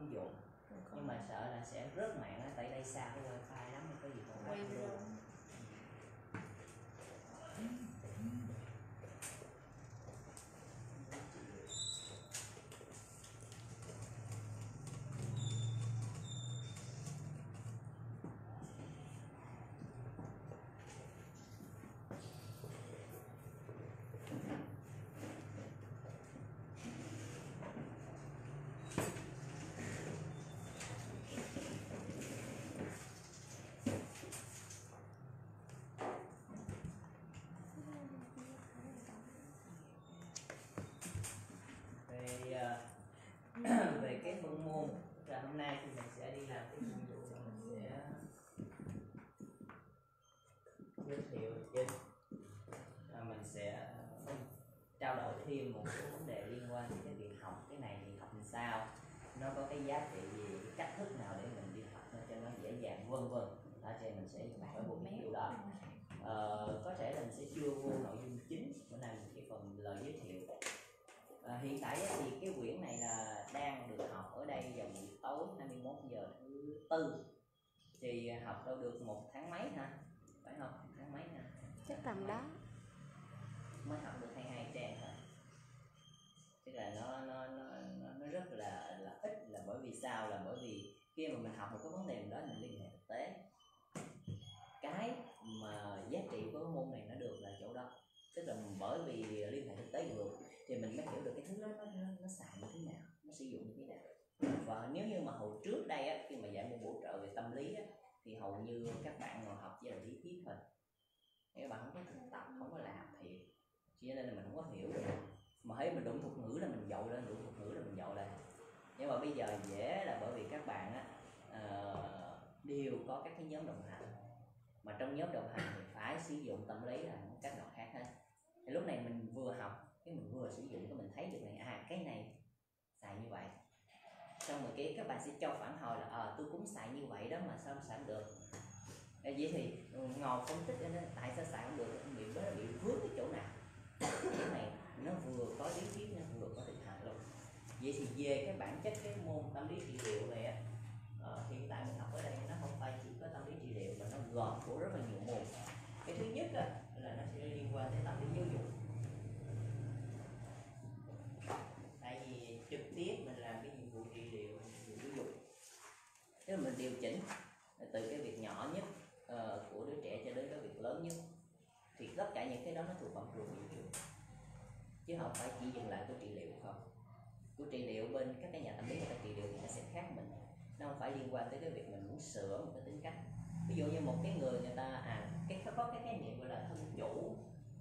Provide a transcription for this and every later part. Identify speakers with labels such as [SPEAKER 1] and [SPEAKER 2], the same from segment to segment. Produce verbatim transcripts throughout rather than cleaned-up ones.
[SPEAKER 1] ứng dụng, nhưng mà sợ là sẽ rớt mạng á, tại đây xa cái wifi lắm, có gì còn quay luôn. Về cái phân môn là hôm nay thì mình sẽ đi làm cái nhiệm vụ là mình sẽ giới thiệu trên, mình sẽ trao đổi thêm một số vấn đề liên quan đến cái việc học cái này thì học làm sao, nó có cái giá trị gì, cái cách thức nào để mình đi học nó cho nó dễ dàng, vân vân. Ở trên mình sẽ hỏi một cái điều đó. Ờ, có thể là mình sẽ chưa vô nội dung chính, bữa nay mình cái phần lời giới thiệu. À, hiện tại thì cái quyển này là đang được học ở đây vào buổi tối hai mươi mốt giờ thứ tư, thì học đâu được một tháng mấy hả, phải không? Một tháng mấy hả?
[SPEAKER 2] Chắc tầm đó.
[SPEAKER 1] Mới học được hai mươi hai trang thôi, tức là nó nó nó nó rất là là ít, là bởi vì sao? Là bởi vì khi mà mình học một cái vấn đề đó mình liên hệ thực tế, cái mà giá trị của môn này nó được là chỗ đó, tức là bởi vì liên hệ thực tế được thì mình mới hiểu được cái thứ đó nó, nó, nó xài như thế nào, nó sử dụng như thế nào. Và nếu như mà hồi trước đây á, khi mà dạy môn bổ trợ về tâm lý á, thì hầu như các bạn ngồi học chỉ là lý thuyết thôi, các bạn không có thực tập, không có làm thiệt, cho nên là mình không có hiểu được. Mà thấy mình đụng thuật ngữ là mình dội lên, đụng thuật ngữ là mình dội lên. Nhưng mà bây giờ dễ là bởi vì các bạn á, uh, đều có các cái nhóm đồng hành, mà trong nhóm đồng hành thì phải sử dụng tâm lý là một cách nào khác hết. Thì lúc này mình vừa học cái mình vừa sử dụng, cái mình thấy được này, à cái này xài như vậy, xong rồi cái các bạn sẽ cho phản hồi là à, tôi cũng xài như vậy đó mà sao xài không được. Vậy thì ngồi phân tích nên tại sao xài không được, bị nó bị vướng cái chỗ nào. Cái này nó vừa có lý thuyết, nó vừa có thực hành luôn. Vậy thì về cái bản chất cái môn tâm lý trị liệu này á, uh, hiện tại mình học ở đây nó không phải chỉ có tâm lý trị liệu mà nó gồm của rất là nhiều môn. Cái thứ nhất á, là nó sẽ liên quan đến tâm lý giáo dục, tại vì trực tiếp mình làm cái nhiệm vụ trị liệu, nhiệm vụ giáo dục, tức là mình điều chỉnh từ cái việc nhỏ nhất uh, của đứa trẻ cho đến cái việc lớn nhất, thì tất cả những cái đó nó thuộc phạm trù giáo dục, chứ không phải chỉ dừng lại của trị liệu không. Của trị liệu bên các cái nhà tâm lý người ta trị liệu thì nó sẽ khác mình, nó không phải liên quan tới cái việc mình muốn sửa một cái tính cách. Ví dụ như một cái người người ta à cái có cái khái niệm gọi là thân chủ,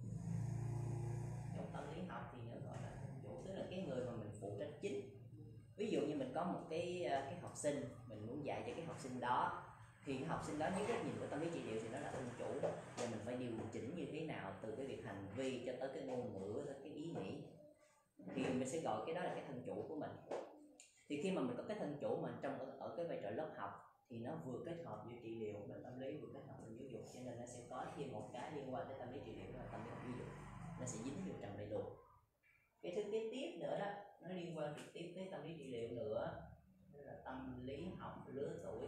[SPEAKER 1] trong tâm lý học thì nó gọi là thân chủ, tức là cái người mà mình phụ trách chính. Ví dụ như mình có một cái cái học sinh, mình muốn dạy cho cái học sinh đó, thì cái học sinh đó dưới góc nhìn của tâm lý trị liệu thì nó là thân chủ, và mình phải điều chỉnh như thế nào từ cái việc hành vi cho tới cái ngôn ngữ, tới cái ý nghĩ, thì mình sẽ gọi cái đó là cái thân chủ của mình. Thì khi mà mình có cái thân chủ mà trong ở, ở cái vai trò lớp học thì nó vừa kết hợp với trị liệu và tâm lý, vừa kết hợp với giáo dục, cho nên nó sẽ có thêm một cái liên quan tới tâm lý trị liệu và tâm lý học giáo dục, nó sẽ dính vào trong đây luôn. Cái thứ kế tiếp nữa đó, nó liên quan trực tiếp tới tâm lý trị liệu nữa, đó là tâm lý học lứa tuổi.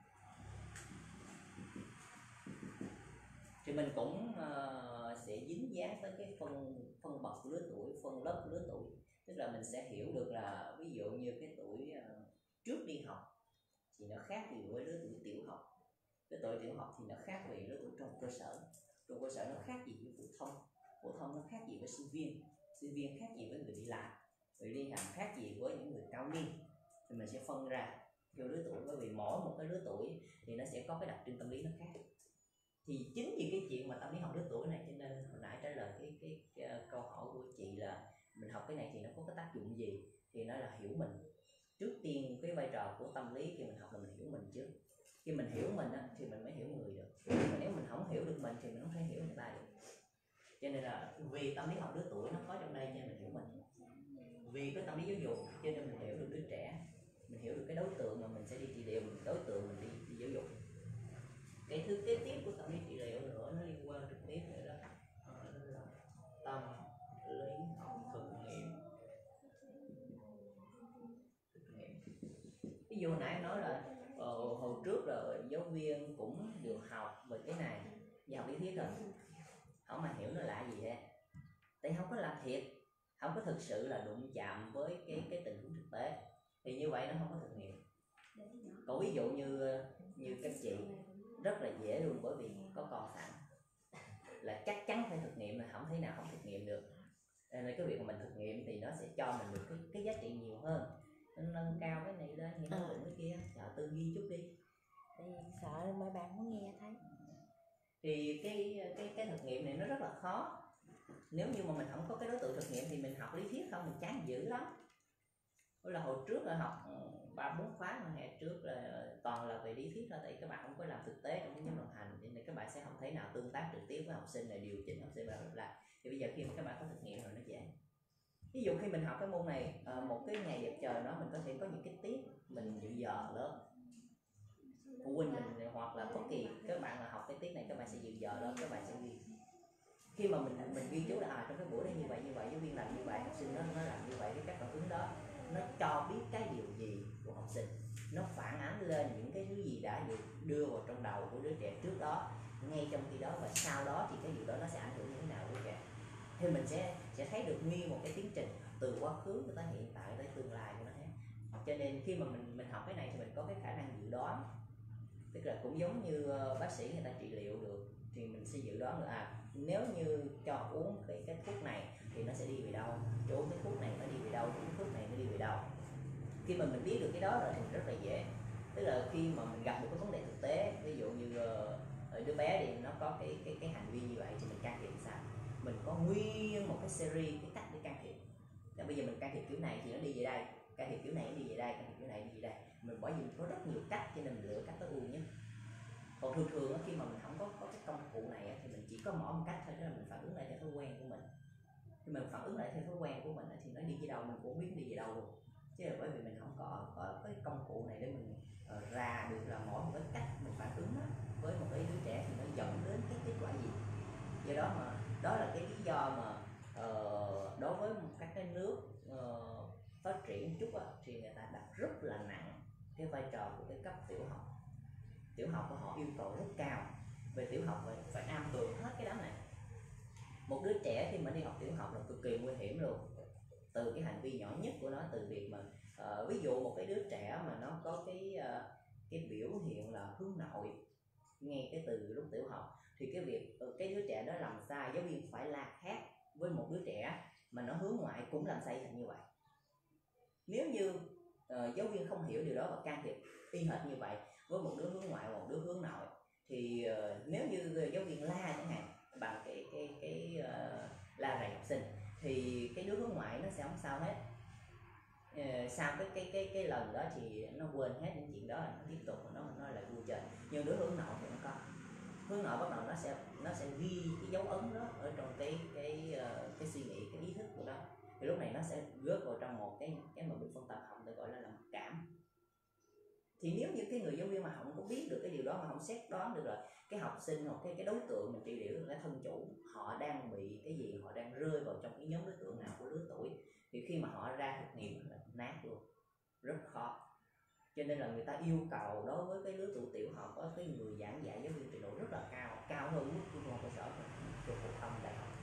[SPEAKER 1] Thì mình cũng uh, sẽ dính dáng tới cái phân phân bậc lứa tuổi, phân lớp lứa tuổi, tức là mình sẽ hiểu được là ví dụ như cái tuổi uh, trước đi học thì nó khác gì với lứa tuổi tiểu học, lứa tuổi tiểu học thì nó khác về lứa tuổi trong cơ sở, trong cơ sở nó khác gì với phổ thông, phổ thông nó khác gì với sinh viên, sinh viên khác gì với người đi làm, người đi làm khác gì với những người cao niên, thì mình sẽ phân ra theo lứa tuổi, bởi vì mỗi một cái lứa tuổi thì nó sẽ có cái đặc trưng tâm lý nó khác. Thì chính vì cái chuyện mà tâm lý học lứa tuổi này cho nên hồi nãy trả lời cái, cái, cái uh, câu hỏi của chị là mình học cái này thì nó có cái tác dụng gì, thì nó là hiểu mình. Trước tiên cái vai trò của tâm lý khi mình học là mình hiểu mình trước. Khi mình hiểu mình á, thì mình mới hiểu người được. Mà nếu mình không hiểu được mình thì mình không thể hiểu người ta được. Cho nên là vì tâm lý học lứa tuổi nó có trong đây cho nên mình hiểu mình. Vì cái tâm lý giáo dục cho nên mình hiểu được đứa trẻ, mình hiểu được cái đối tượng mà mình sẽ đi trị liệu, đối tượng mình đi, đi giáo dục. Cái thứ kế tiếp của tâm lý trị liệu nữa nó liên quan trực tiếp nữa đó, đó là tâm lý học thực nghiệm. thực nghiệm dụ hồi nãy em nói là ờ, hồi trước là giáo viên cũng được học về cái này và học lý thuyết rồi, không mà hiểu nó là gì hết, tại không có làm thiệt, không có thực sự là đụng chạm với cái cái tình huống thực tế, thì như vậy nó không có thực nghiệm. Còn ví dụ như như các chị rất là dễ luôn, bởi vì có con sẵn là chắc chắn phải thực nghiệm, là không thể nào không thực nghiệm được, nên cái việc mà mình thực nghiệm thì nó sẽ cho mình được cái, cái giá trị nhiều hơn, nó nâng cao cái này lên thì nó đụng cái kia. Chờ tư duy chút đi,
[SPEAKER 2] tại vì sợ mấy bạn muốn nghe thấy.
[SPEAKER 1] thì cái cái cái thực nghiệm này nó rất là khó. Nếu như mà mình không có cái đối tượng thực nghiệm thì mình học lý thuyết không, mình chán dữ lắm. Là hồi trước là học ba bốn khóa mà hè trước là toàn là về lý thuyết thôi, tại các bạn không có làm thực tế trong nhóm đồng hành, nên các bạn sẽ không thể nào tương tác trực tiếp với học sinh để điều chỉnh học sinh vào làm. Thì bây giờ khi mà các bạn có thực nghiệm rồi nó dễ. Ví dụ khi mình học cái môn này, một cái ngày đẹp trời đó mình có thể có những cái tiết mình dự giờ lớp, phụ huynh mình hoặc là bất kỳ các bạn là học cái tiết này các bạn sẽ dự giờ lớp, các bạn sẽ ghi. Khi mà mình mình ghi chú là à, trong cái buổi đó như vậy như vậy, giáo viên làm như vậy, học sinh nó nó làm như vậy, cái cách phản ứng đó nó cho biết cái điều gì của học sinh, nó phản ánh lên những cái thứ gì đã được đưa vào trong đầu của đứa trẻ trước đó, ngay trong khi đó, và sau đó thì cái điều đó nó sẽ ảnh hưởng như thế nào với trẻ. Thì mình sẽ sẽ thấy được nguyên một cái tiến trình từ quá khứ tới hiện tại tới tương lai của nó hết. Cho nên khi mà mình mình học cái này thì mình có cái khả năng dự đoán, tức là cũng giống như bác sĩ người ta trị liệu được, thì mình sẽ dự đoán được à nếu như cho uống cái, cái thuốc này thì nó sẽ đi về đâu, cho uống cái thuốc này nó đi về đâu, uống thuốc này nó đi về đâu. Khi mà mình biết được cái đó rồi thì rất là dễ. Tức là khi mà mình gặp một cái vấn đề thực tế, ví dụ như uh, đứa bé thì nó có cái cái cái hành vi như vậy thì mình can thiệp sao, mình có nguyên một cái series cái cách để can thiệp. Là bây giờ mình can thiệp kiểu này thì nó đi về đây, can thiệp kiểu này nó đi về đây, can thiệp kiểu này đi về đây. Mình bởi vì có rất nhiều cách cho nên mình lựa cách tối ưu nhất. Còn thường thường khi mà mình không có, có cái công cụ này thì mình chỉ có mỗi một cách thôi, đó là mình phản ứng lại theo thói quen của mình. Khi mình phản ứng lại theo thói quen của mình thì nó đi về đâu mình cũng biết đi về đâu luôn. Chứ là bởi vì mình không có, có cái công cụ này để mình uh, ra được là mỗi một cái cách mình phản ứng đó, với một cái đứa trẻ thì nó dẫn đến cái kết quả gì. Do đó mà đó là cái lý do mà uh, đối với các cái nước uh, phát triển chút á, thì người ta đặt rất là nặng cái vai trò của cái cấp tiểu học. Tiểu học của họ yêu cầu rất cao, về tiểu học phải, phải am tường hết cái đám này. Một đứa trẻ khi mà đi học tiểu học là cực kỳ nguy hiểm luôn, từ cái hành vi nhỏ nhất của nó, từ việc mà uh, ví dụ một cái đứa trẻ mà nó có cái uh, cái biểu hiện là hướng nội ngay cái từ lúc tiểu học, thì cái việc cái đứa trẻ đó làm sai, giáo viên phải la hét với một đứa trẻ mà nó hướng ngoại cũng làm sai thành như vậy. Nếu như uh, giáo viên không hiểu điều đó và can thiệp y hệt như vậy với một đứa hướng ngoại và một đứa hướng nội, thì uh, nếu như giáo viên la chẳng hạn bằng cái cái cái uh, la rầy học sinh, thì cái đứa hướng ngoại nó sẽ không sao hết. Uh, sau cái cái cái cái lần đó thì nó quên hết những chuyện đó, nó tiếp tục nó nó lại vui chơi. Nhưng đứa hướng nội thì nó có, hướng nội bắt đầu nó sẽ nó sẽ ghi cái dấu ấn đó ở trong cái cái uh, cái suy nghĩ, cái ý thức của nó. Thì lúc này nó sẽ rớt vào trong một cái cái mà bị phân tập học được gọi là mặc cảm. Thì nếu như cái người giáo viên mà không có biết được cái điều đó, mà không xét đoán được là cái học sinh hoặc cái cái đối tượng mình trị liệu là thân chủ, họ đang bị cái gì, họ đang rơi vào trong cái nhóm đối tượng nào của lứa tuổi, thì khi mà họ ra thực nghiệm là nát luôn, rất khó. Cho nên là người ta yêu cầu đối với cái lứa tuổi tiểu học có cái người giảng dạy giáo viên trình độ rất là cao, cao hơn mức trung học cơ sở, trung phổ thông, đại học.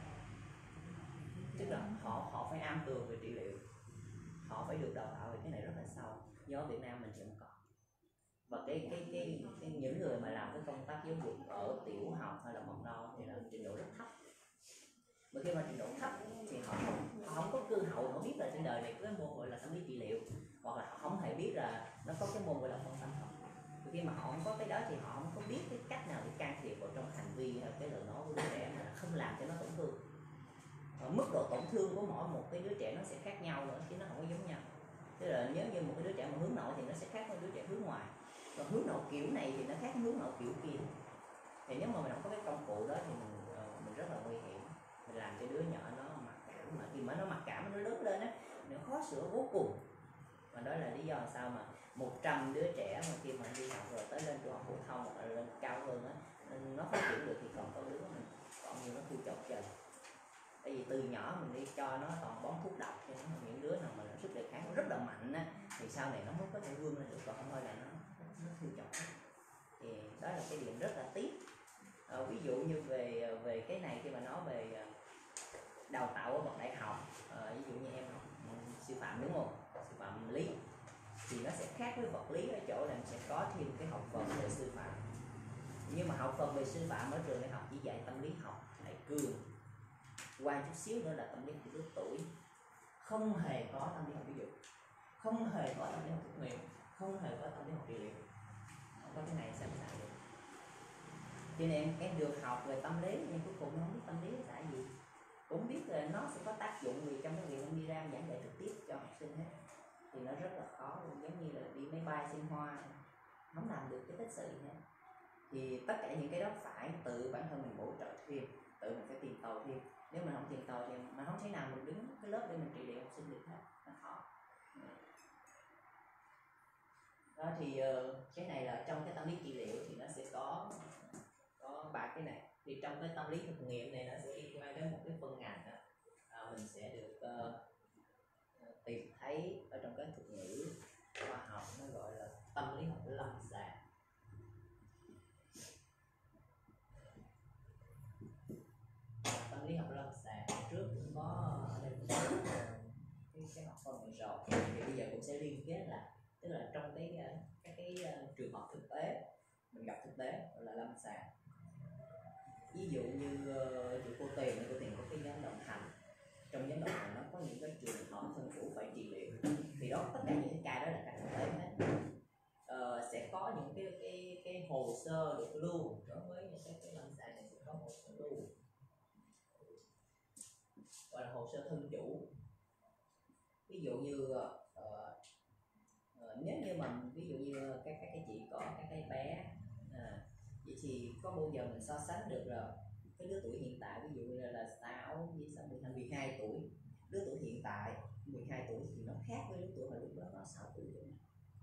[SPEAKER 1] Tức là họ họ phải am tường về trị liệu, họ phải được đào tạo về cái này rất là sâu. Do ở Việt Nam mình thì không có. Và cái cái cái, cái những người mà làm cái công tác giáo dục ở tiểu học hay là mầm non thì là trình độ rất thấp. Mà khi mà trình độ thấp thì họ không, họ không có cơ hội, họ biết là trên đời này có cái môn gọi là tâm lý trị liệu, hoặc là họ không hề biết là nó có cái môn gọi là phân tâm học. Khi mà họ không có cái đó thì họ không có biết cái cách nào để can thiệp vào trong hành vi hay cái lời nói của đứa trẻ mà không làm cho nó tổn thương. Và mức độ tổn thương của mỗi một cái đứa trẻ nó sẽ khác nhau nữa, chứ nó không có giống nhau. Tức là nếu như một cái đứa trẻ mà hướng nội thì nó sẽ khác với đứa trẻ hướng ngoại. Còn hướng nội kiểu này thì nó khác với hướng nội kiểu kia. Thì nếu mà mình không có cái công cụ đó thì mình mình rất là nguy hiểm. Mình làm cho đứa nhỏ nó mặc cảm, mà khi mà nó mặc cảm nó lớn lên á, nó khó sửa vô cùng. Và đó là lý do sao mà một trăm đứa trẻ mà khi mà đi học rồi tới lên trung học phổ thông hoặc là lên cao hơn á, nó phát triển được thì còn có đứa mình còn nhiều nó thui chột trời. Tại vì từ nhỏ mình đi cho nó toàn bón thuốc độc, cho nó những đứa nào mà sức đề kháng rất là mạnh á, thì sau sau này nó mới có thể vươn lên được, còn không thôi là nó nó thu chọn. Thì đó là cái điểm rất là tiếc. À, ví dụ như về về cái này, khi mà nói về đào tạo ở bậc đại học, à, ví dụ như em học sư phạm đúng không, sư phạm lý, thì nó sẽ khác với vật lý ở chỗ là mình sẽ có thêm cái học phần về sư phạm. Nhưng mà học phần về sư phạm ở trường đại học chỉ dạy tâm lý học đại cương, qua chút xíu nữa là tâm lý học lứa tuổi, không hề có tâm lý học ví dụ, không hề có tâm lý học thực nghiệm, không hề có tâm lý học trị liệu, không có cái này sao sao được. Cho nên em, em được học về tâm lý nhưng cuối cùng không biết tâm lý là gì, cũng biết là nó sẽ có tác dụng gì trong cái việc em đi ra giảng dạy trực tiếp cho học sinh hết, thì nó rất là khó luôn, giống như là đi máy bay xin hoa, không làm được cái tích sự gì hết. Thì tất cả những cái đó phải tự bản thân mình bổ trợ thêm, tự mình phải tìm tòi thêm. Nếu mình không tìm tòi thì mình không thể nào mình đứng cái lớp để mình trị liệu học sinh được hết, nó khó. Đó thì cái này là trong cái tâm lý trị liệu thì nó sẽ có có ba cái này. Thì trong cái tâm lý thực nghiệm này nó sẽ liên quan đến một cái phân ngành đó. À, mình sẽ được uh, tìm thấy ở trong cái thuật ngữ khoa học, nó gọi là tâm lý học lâm sàng. Tâm lý học lâm sàng trước cũng có ở đây cũng có cái, cái học phần này rồi, thì bây giờ cũng sẽ liên kết lại, tức là trong cái các cái, cái trường hợp thực tế mình gặp thực tế gọi là lâm sàng. Ví dụ như uh, cô Tiền, cô Tiền có cái nhóm đồng hành, trong nhóm đồng hành nó có những cái trường hợp thân chủ phải trị liệu, thì đó tất cả những cái ca đó là ca thực tế hết. Uh, sẽ có những cái cái cái hồ sơ được lưu đối với những cái cái lâm sàng này, sẽ có hồ sơ lưu gọi là hồ sơ thân chủ. Ví dụ như uh, uh, nếu như mà ví dụ như các các cái chị có các cái bé, à, vậy thì có bao giờ mình so sánh được rồi cái lứa tuổi hiện tại, ví dụ như là, là sáu với sáu, mười hai, mười hai tuổi, lứa tuổi hiện tại mười hai tuổi thì nó khác với lứa tuổi mà lúc đó nó sáu tuổi rồi.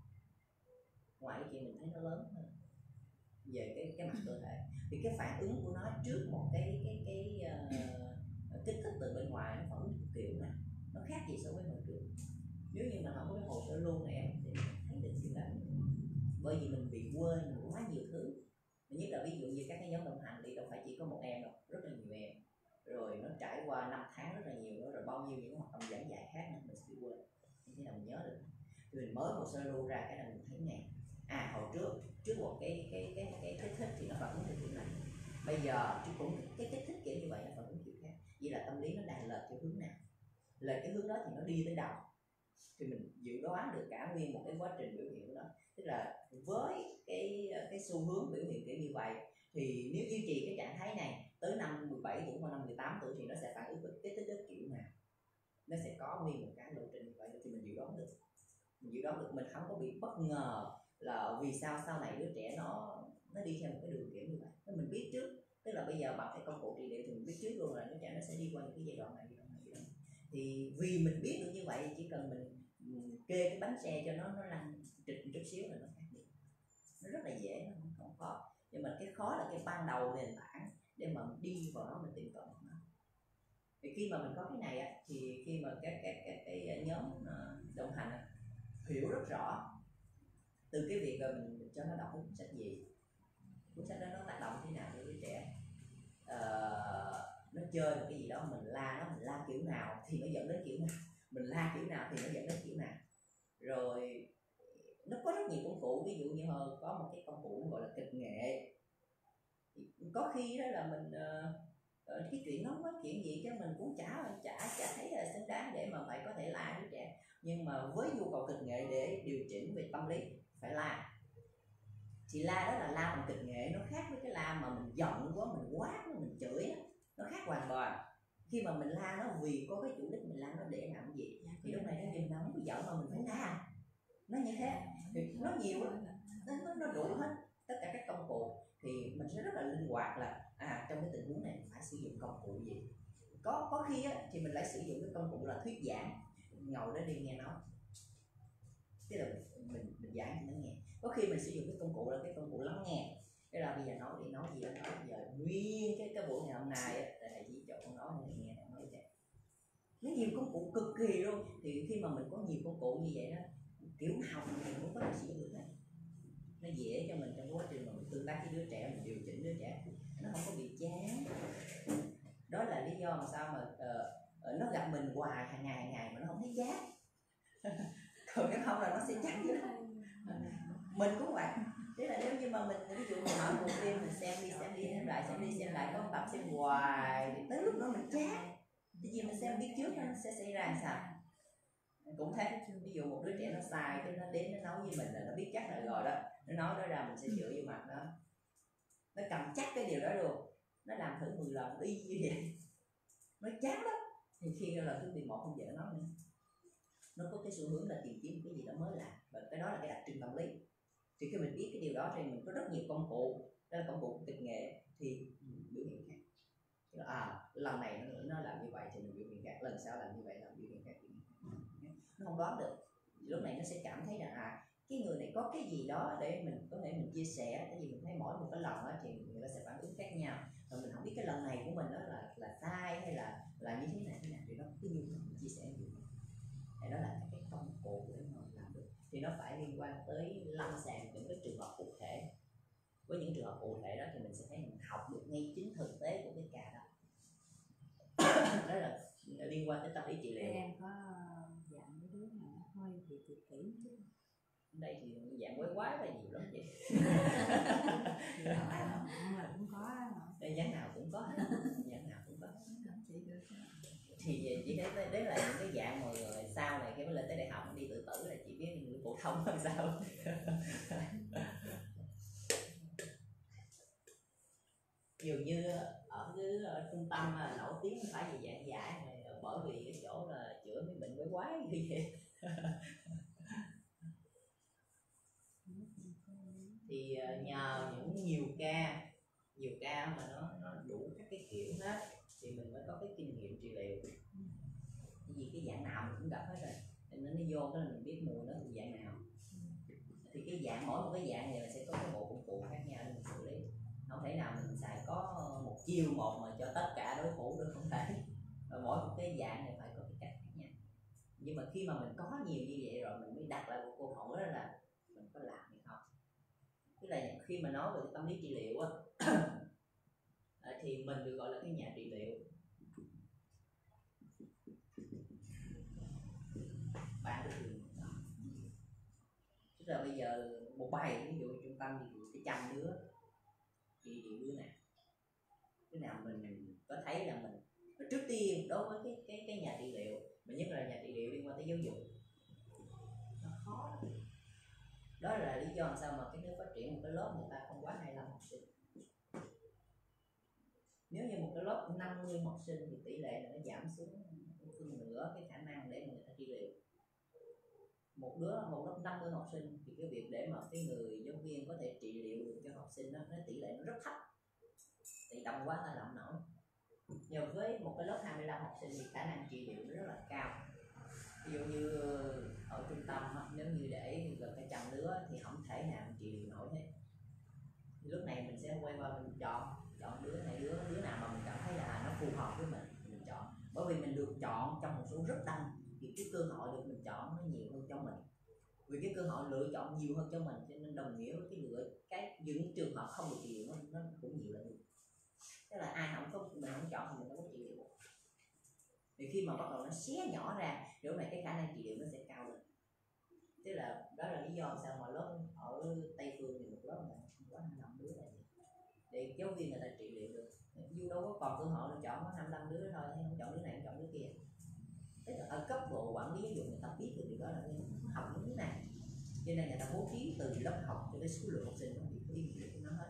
[SPEAKER 1] Ngoài cái chuyện mình thấy nó lớn hơn về cái cái mặt cơ thể, thì cái phản ứng của nó trước một cái cái cái uh, kích thích từ bên ngoài, nó phản ứng kiểu này nó khác gì so với hồi trước. Nếu như mà không có cái hồ sơ luôn này em thì thấy được chuyện đó, bởi vì mình bị quên mình quá nhiều thứ. Nhất là ví dụ như các cái nhóm đồng hành thì đâu phải chỉ có một em đâu, rất là nhiều em, rồi nó trải qua năm tháng rất là nhiều nữa, rồi bao nhiêu những hoạt động giảng dạy khác nữa, mình sẽ bị quên. Thế là mình nhớ được, thì mình mới hồ sơ lưu ra cái là mình thấy nè, à hồi trước trước một cái cái cái cái kích thích thì nó phản ứng theo kiểu này, bây giờ chứ cũng cái kích thích kiểu như vậy nó phản ứng kiểu khác. Vậy là tâm lý nó đang lệch theo hướng nào, lệch cái hướng đó thì nó đi tới đâu, thì mình dự đoán được cả nguyên một cái quá trình biểu hiện của nó. Tức là với cái cái xu hướng biểu hiện kiểu như vậy, thì nếu duy trì cái trạng thái này tới năm mười bảy tuổi hoặc năm mười tám tuổi thì nó sẽ phản ứng với cái tích đức kiểu nào, nó sẽ có nguyên một cái lộ trình như vậy, thì mình dự đoán được, mình dự đoán được, mình không có bị bất ngờ là vì sao sau này đứa trẻ nó nó đi theo một cái đường kiểu như vậy. Nên mình biết trước, tức là bây giờ bằng cái công cụ trị liệu thì mình biết trước luôn là đứa trẻ nó sẽ đi qua những cái giai đoạn này, giai đoạn này, giai đoạn này. Thì vì mình biết được như vậy, chỉ cần mình, mình kê cái bánh xe cho nó nó lăn trịch một chút xíu là nó khác đi, nó rất là dễ, nó không khó. Nhưng mà cái khó là cái ban đầu nền tảng để mà đi vào nó, mình tìm tòi nó. Thì khi mà mình có cái này á, thì khi mà các các các cái nhóm đồng hành hiểu rất rõ từ cái việc là mình, mình cho nó đọc cuốn sách gì, cuốn sách đó nó tác động thế nào với đứa trẻ, uh, nó chơi một cái gì đó, mình la nó, mình la kiểu nào thì nó dẫn đến kiểu nào, mình la kiểu nào thì nó dẫn đến kiểu nào. Rồi nó có rất nhiều công cụ, ví dụ như hồi có một cái công cụ gọi là kịch nghệ, có khi đó là mình uh, cái chuyện nó nói chuyện gì chứ mình cũng chả chả chả thấy là xứng đáng để mà phải có thể la đứa trẻ. Nhưng mà với nhu cầu kịch nghệ để điều chỉnh về tâm lý phải la, thì la đó là la bằng kịch nghệ, nó khác với cái la mà mình giận quá, mình quát nó, mình chửi nó, nó khác hoàn toàn. Khi mà mình la nó vì có cái chủ đích mình la nó để làm gì, thì lúc này nó nhìn nó không có giận mà mình phải la nó như thế. Thì nó nhiều lắm, nó, nó đủ hết tất cả các công cụ, thì mình sẽ rất là linh hoạt là à trong cái tình huống này mình phải sử dụng công cụ gì. Có có khi á, thì mình lại sử dụng cái công cụ là thuyết giảng, ngồi đó đi nghe nói, tức là mình mình giảng cho nó nghe. Có khi mình sử dụng cái công cụ là cái công cụ lắng nghe, thế là bây giờ nói đi, nói gì đó, nói bây giờ nguyên cái cái buổi ngày hôm nay á, thầy chỉ cho con nói để nghe, nói vậy. Nó nhiều công cụ cực kỳ luôn. Thì khi mà mình có nhiều công cụ như vậy đó, kiểu nào có thể sử dụng được hết, nó dễ cho mình trong quá trình mà mình tương tác với đứa trẻ, mình điều chỉnh đứa trẻ nó không có bị chán. Đó là lý do mà sao mà uh, nó gặp mình hoài hàng ngày hàng ngày mà nó không thấy chán. Còn nếu không là nó sẽ chán chứ. Mình cũng vậy. Thế là nếu như mà mình ví dụ mình hỏi một phim mình xem đi xem đi xem lại xem đi xem lại có tập xem hoài thì tới lúc đó mình chán. Thì vì mình xem biết trước nó sẽ xảy ra làm sao. Cũng thế, ví dụ một đứa trẻ nó sai cái nó đến nó nói với mình là nó biết chắc là rồi đó, nó nói đó ra mình sẽ chửi vô mặt nó, nó cầm chắc cái điều đó luôn, nó làm thử mười lần y như vậy, nó chán lắm. Thì khi đó là thứ mười một không dễ nói nữa, nó có cái xu hướng là tìm kiếm cái gì đó mới làm, và cái đó là cái đặc trưng tâm lý. Thì khi mình biết cái điều đó thì mình có rất nhiều công cụ, đó là công cụ kịch nghệ thì biểu hiện khác. À, lần này nó, nó làm như vậy thì mình biểu hiện khác, lần sau làm như vậy làm biểu hiện khác, nó không đoán được. Lúc này nó sẽ cảm thấy là à cái người này có cái gì đó để mình có thể mình chia sẻ, tại vì mình thấy mỗi một cái lần đó thì người ta sẽ phản ứng khác nhau, và mình không biết cái lần này của mình đó là là sai hay là là như thế này thế nào, thì nó cứ như mình chia sẻ nhiều. Thì đó là cái công cụ để mà làm được, thì nó phải liên quan tới lâm sàng những cái trường hợp cụ thể. Với những trường hợp cụ thể đó thì mình sẽ thấy mình học được ngay chính thực tế của cái ca đó. Đó là liên quan tới tâm lý trị liệu.
[SPEAKER 2] Em có dạng cái đứa nào hơi bị tự kỷ chứ?
[SPEAKER 1] Đây thì dạng quái quái là nhiều lắm chị.
[SPEAKER 2] Mà cũng có
[SPEAKER 1] đây dáng nào cũng có, dáng nào cũng có. Thì chỉ đấy đấy là những cái dạng mà rồi sau này khi mới lên tới đại học đi tự tử là chị biết người phổ thông làm sao. Dường như ở cái ở trung tâm mà nổi tiếng phải về dạng giải này bởi vì cái chỗ là chữa mấy bệnh quái quái như vậy. Thì nhờ những nhiều ca nhiều ca mà nó nó đủ các cái kiểu hết thì mình mới có cái kinh nghiệm trị liệu. Vì cái dạng nào mình cũng gặp hết rồi nên nó vô cái là mình biết mùi nó thuộc dạng nào. Thì cái dạng mỗi một cái dạng này là sẽ có cái bộ công cụ khác nhau để mình xử lý, không thể nào mình xài có một chiêu một mà cho tất cả đối thủ được, không thể. Và mỗi một cái dạng này phải có cái cách khác nhau. Nhưng mà khi mà mình có nhiều như vậy rồi mình mới đặt lại một câu hỏi đó là mình có làm hay không. Tức là khi mà nói về cái tâm lý trị liệu á thì mình được gọi là cái nhà trị liệu. Bạn được tức là bây giờ một bài ví dụ trung tâm thì cái trăm đứa trị liệu đứa nào đứa nào mình có thấy là mình trước tiên đối với cái cái cái nhà trị liệu, mà nhất là nhà trị liệu liên quan tới giáo dục, nó khó lắm. Đó là lý do sao mà cái nước phát triển một cái lớp người ta không quá hai mươi lăm học sinh. Nếu như một cái lớp năm mươi học sinh thì tỷ lệ là nó giảm xuống phân nửa cái khả năng để người ta trị liệu. Một đứa một lớp năm mươi học sinh thì cái việc để mà cái người giáo viên có thể trị liệu được cho học sinh đó, nó tỷ lệ nó rất thấp, thì đông quá ta làm nổi. Nhưng với một cái lớp hai mươi lăm học sinh thì khả năng trị liệu nó rất là cao. Ví dụ như ở trung tâm nếu như để gần cái trăm đứa thì không thể nào trị liệu nổi hết. Lúc này mình sẽ quay qua mình chọn chọn đứa này đứa đứa nào mà mình cảm thấy là nó phù hợp với mình mình chọn, bởi vì mình được chọn trong một số rất đông thì cái cơ hội được mình chọn nó nhiều hơn cho mình. Vì cái cơ hội lựa chọn nhiều hơn cho mình cho nên đồng nghĩa với cái lựa cái những trường hợp không được trị liệu nó, nó cũng nhiều lần. Tức là ai không có mình không chọn thì mình không có trị liệu. Thì khi mà bắt đầu nó xé nhỏ ra, lúc này cái khả năng trị liệu nó sẽ cao lên. Tức là đó là lý do sao mà lớp ở Tây Phương thì một lớp là không có năm năm đứa là gì để giáo viên người ta trị liệu được. Dù đâu có còn cơ hội lựa chọn có năm năm đứa thôi, hay không chọn đứa này không chọn đứa kia. Tức là ở cấp độ quản lý giáo dục người ta biết được điều đó là học những cái này, cho nên người ta bố trí từ lớp học cho tới số lượng học sinh nó bị ý nghĩa của nó hết.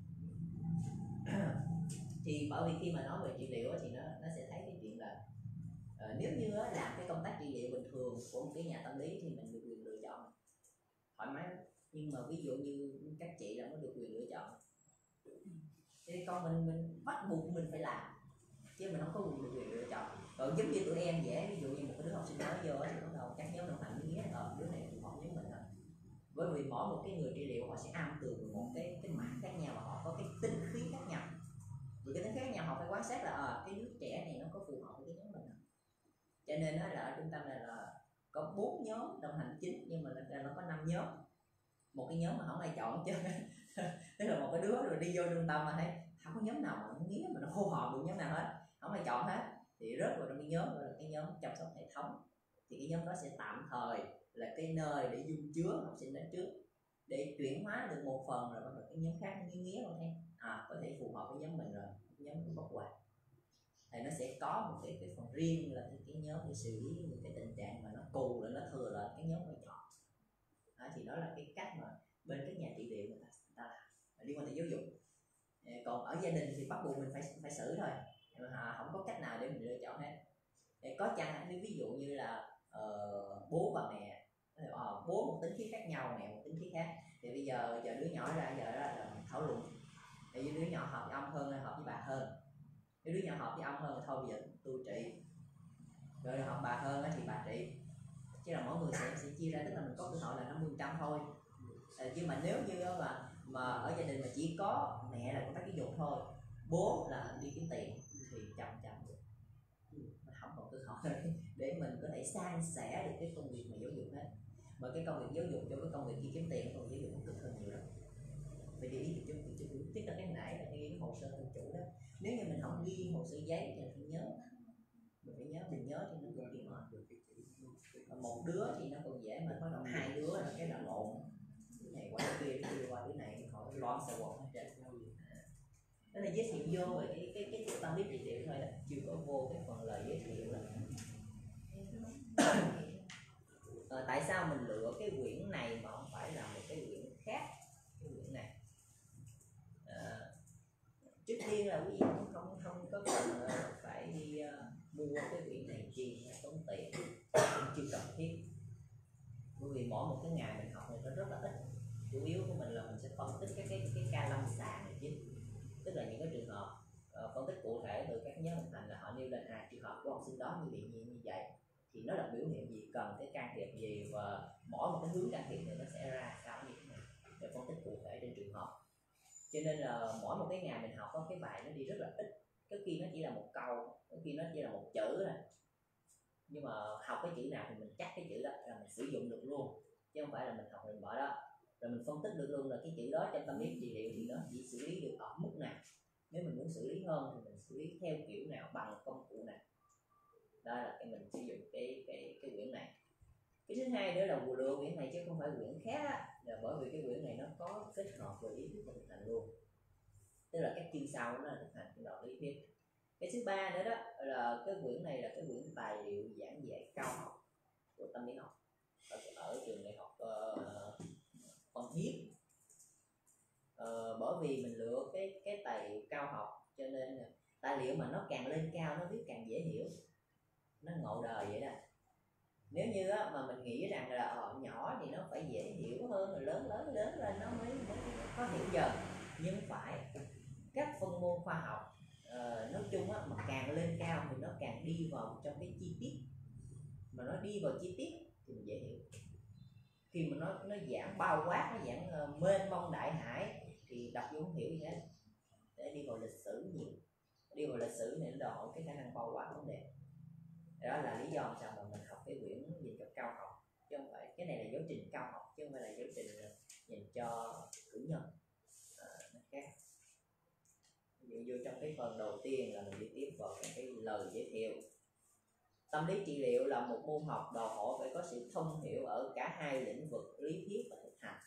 [SPEAKER 1] Thì bởi vì khi mà nói về trị liệu thì nó nó sẽ thấy cái chuyện là uh, nếu như làm cái công tác trị liệu bình thường của một cái nhà tâm lý thì mình được quyền lựa chọn thoải mái. Nhưng mà ví dụ như các chị là có được quyền lựa chọn thì con mình mình bắt buộc mình phải làm, chứ mình không có quyền được quyền lựa chọn. Còn giống như tụi em dễ, ví dụ như một cái đứa học sinh mới vô thì bắt đầu các nhóm đồng hành nghĩ là đứa này phù hợp với mình rồi. Bởi vì mỗi một cái người trị liệu họ sẽ am tường một cái cái mảng khác nhau và họ có cái tính khí khác nhau. Vì cái tính khác nhau họ phải quan sát là à, cái đứa trẻ này nó có phù hợp với cái nhóm mình không. Cho nên nó là ở trung tâm này là có bốn nhóm đồng hành chính nhưng mà là nó có năm nhóm. một cái nhóm mà không ai chọn chứ tức là một cái đứa rồi đi vô trung tâm mà thấy không có nhóm nào mà nó nghĩa mà nó phù hợp được nhóm nào hết, không ai chọn hết thì rớt vào trong cái nhóm gọi là cái nhóm chăm sóc hệ thống. Thì cái nhóm đó sẽ tạm thời là cái nơi để dung chứa học sinh đến trước, để chuyển hóa được một phần rồi bắt đầu cái nhóm khác nó nghĩa mà thấy à có thể phù hợp với nhóm mình rồi, nhóm bất hoạt thì nó sẽ có một cái cái phần riêng là cái, cái nhóm để xử lý những cái tình trạng mà nó cù rồi nó thừa lại cái nhóm phải chọn. Đó, thì đó là cái cách mà bên các nhà trị liệu người ta, người ta làm liên quan tới giáo dục. Còn ở gia đình thì bắt buộc mình phải phải xử thôi, mà không có cách nào để mình lựa chọn hết. Có chăng nếu ví dụ như là uh, bố và mẹ uh, bố một tính khí khác nhau, mẹ một tính khí khác, thì bây giờ giờ đứa nhỏ ra giờ đó là mình thảo luận thì đứa nhỏ hợp với ông hơn hay hợp với bà hơn. Nếu đứa nhỏ hợp với ông hơn thì thôi bây giờ tôi trị, rồi hợp bà hơn thì bà trị, chứ là mỗi người sẽ, sẽ chia ra, tức là mình có cơ hội là năm mươi phần trăm thôi. À, nhưng mà nếu như mà mà ở gia đình mà chỉ có mẹ là công tác giáo dục thôi, bố là đi kiếm tiền thì chậm chậm mà không còn cơ hội để mình có thể san sẻ được cái công việc mà giáo dục hết. Mà cái công việc giáo dục cho cái công việc đi kiếm tiền, công việc giáo dục nó cực hơn nhiều lắm. Vậy thì ý thì chú chú tức là cái nãy là cái hồ sơ tự chủ đó, nếu như mình không ghi hồ sơ giấy thì mình phải nhớ, mình phải nhớ mình nhớ thì nó cực kỳ mệt. Một đứa thì nó còn dễ mà có độ hai đứa là cái là lộn, cái này qua cái kia, cái kia qua cái này, họ loạn xà quần hết trơn. Đó là giới thiệu vô về cái cái cái tâm lý trị liệu thôi đó, chưa có vô cái phần lời giới thiệu đó. À, tại sao mình lựa cái quyển này mà không phải là một cái quyển khác? Cái quyển này à, trước tiên là quý vị không không không có cần phải đi uh, mua cái quyển này chi tốn tiền, chưa cần thiết. Bởi vì mỗi một cái ngày mình học này nó rất là ít, chủ yếu của mình là mình sẽ phân tích cái cái cái ca lâm sàng này chứ, tức là những cái trường hợp uh, phân tích cụ thể từ các nhóm hình thành là họ nêu lên à trường hợp của học sinh đó như vậy như, như vậy thì nó là biểu hiện gì, cần cái can thiệp gì, và mỗi một cái hướng can thiệp này nó sẽ ra sao như thế này để phân tích cụ thể trên trường hợp. Cho nên là mỗi một cái ngày mình học có cái bài nó đi rất là ít, cái kia nó chỉ là một câu, cái kia nó chỉ là một chữ thôi, nhưng mà học cái chữ nào thì mình chắc cái chữ đó là mình sử dụng được luôn, chứ không phải là mình học mình bỏ đó rồi mình phân tích được luôn là cái chữ đó trong tâm lý trị liệu thì nó chỉ xử lý được ở mức nào, nếu mình muốn xử lý hơn thì mình xử lý theo kiểu nào, bằng công cụ nào. Đó là cái mình sử dụng cái cái cái quyển này. Cái thứ hai nữa là lựa quyển này chứ không phải quyển khác á, là bởi vì cái quyển này nó có kết hợp về lý thuyết và thực hành luôn, tức là các chương sau nó là thực hành cái đoạn lý thuyết. Cái thứ ba nữa đó là cái quyển này là cái quyển tài liệu giảng dạy cao học của tâm lý học ở, ở trường đại học uh, Phan Thiết. Uh, bởi vì mình lựa cái cái tài cao học cho nên tài liệu mà nó càng lên cao nó viết càng dễ hiểu, nó ngộ đời vậy đó. Nếu như á, mà mình nghĩ rằng là ở nhỏ thì nó phải dễ hiểu hơn, rồi lớn lớn lớn lên nó mới, mới có hiểu dần, nhưng phải các phân môn khoa học uh, nói chung á, mà càng lên cao thì nó càng đi vào trong cái chi tiết, mà nó đi vào chi tiết thì mình dễ hiểu. Khi mà nó nó giảng bao quát, nó giảng uh, mênh mông đại hải thì đọc vô không hiểu gì hết. Để đi vào lịch sử nhiều, đi vào lịch sử này nó đòi hỏi cái khả năng bao quát vấn đề. Đó là lý do sao mà mình học cái quyển dành cho cao học, chứ không phải cái này là giáo trình cao học chứ không phải là giáo trình dành cho cử nhân. À, nó khác. Ví dụ vô trong cái phần đầu tiên là mình đi tiếp vào cái lời giới thiệu. Tâm lý trị liệu là một môn học đòi hỏi phải có sự thông hiểu ở cả hai lĩnh vực lý thuyết và thực hành.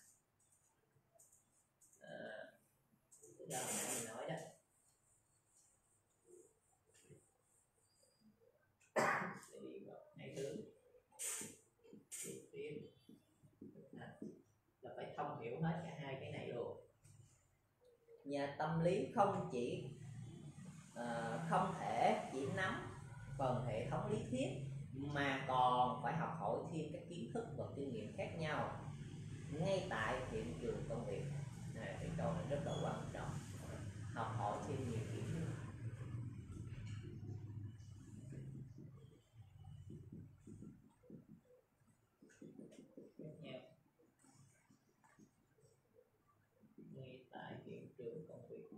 [SPEAKER 1] À, đó là nãy mình nói đó. Để đi vào hai thứ lý thuyết thực hành là phải thông hiểu hết cả hai cái này luôn. Nhà tâm lý không chỉ uh, không thể chỉ nắm phần hệ thống lý thuyết mà còn phải học hỏi thêm các kiến thức và kinh nghiệm khác nhau ngay tại hiện trường công việc. À, cái câu này rất là quan trọng, học hỏi thêm nhiều kiến thức khác nhau ngay tại hiện trường công việc.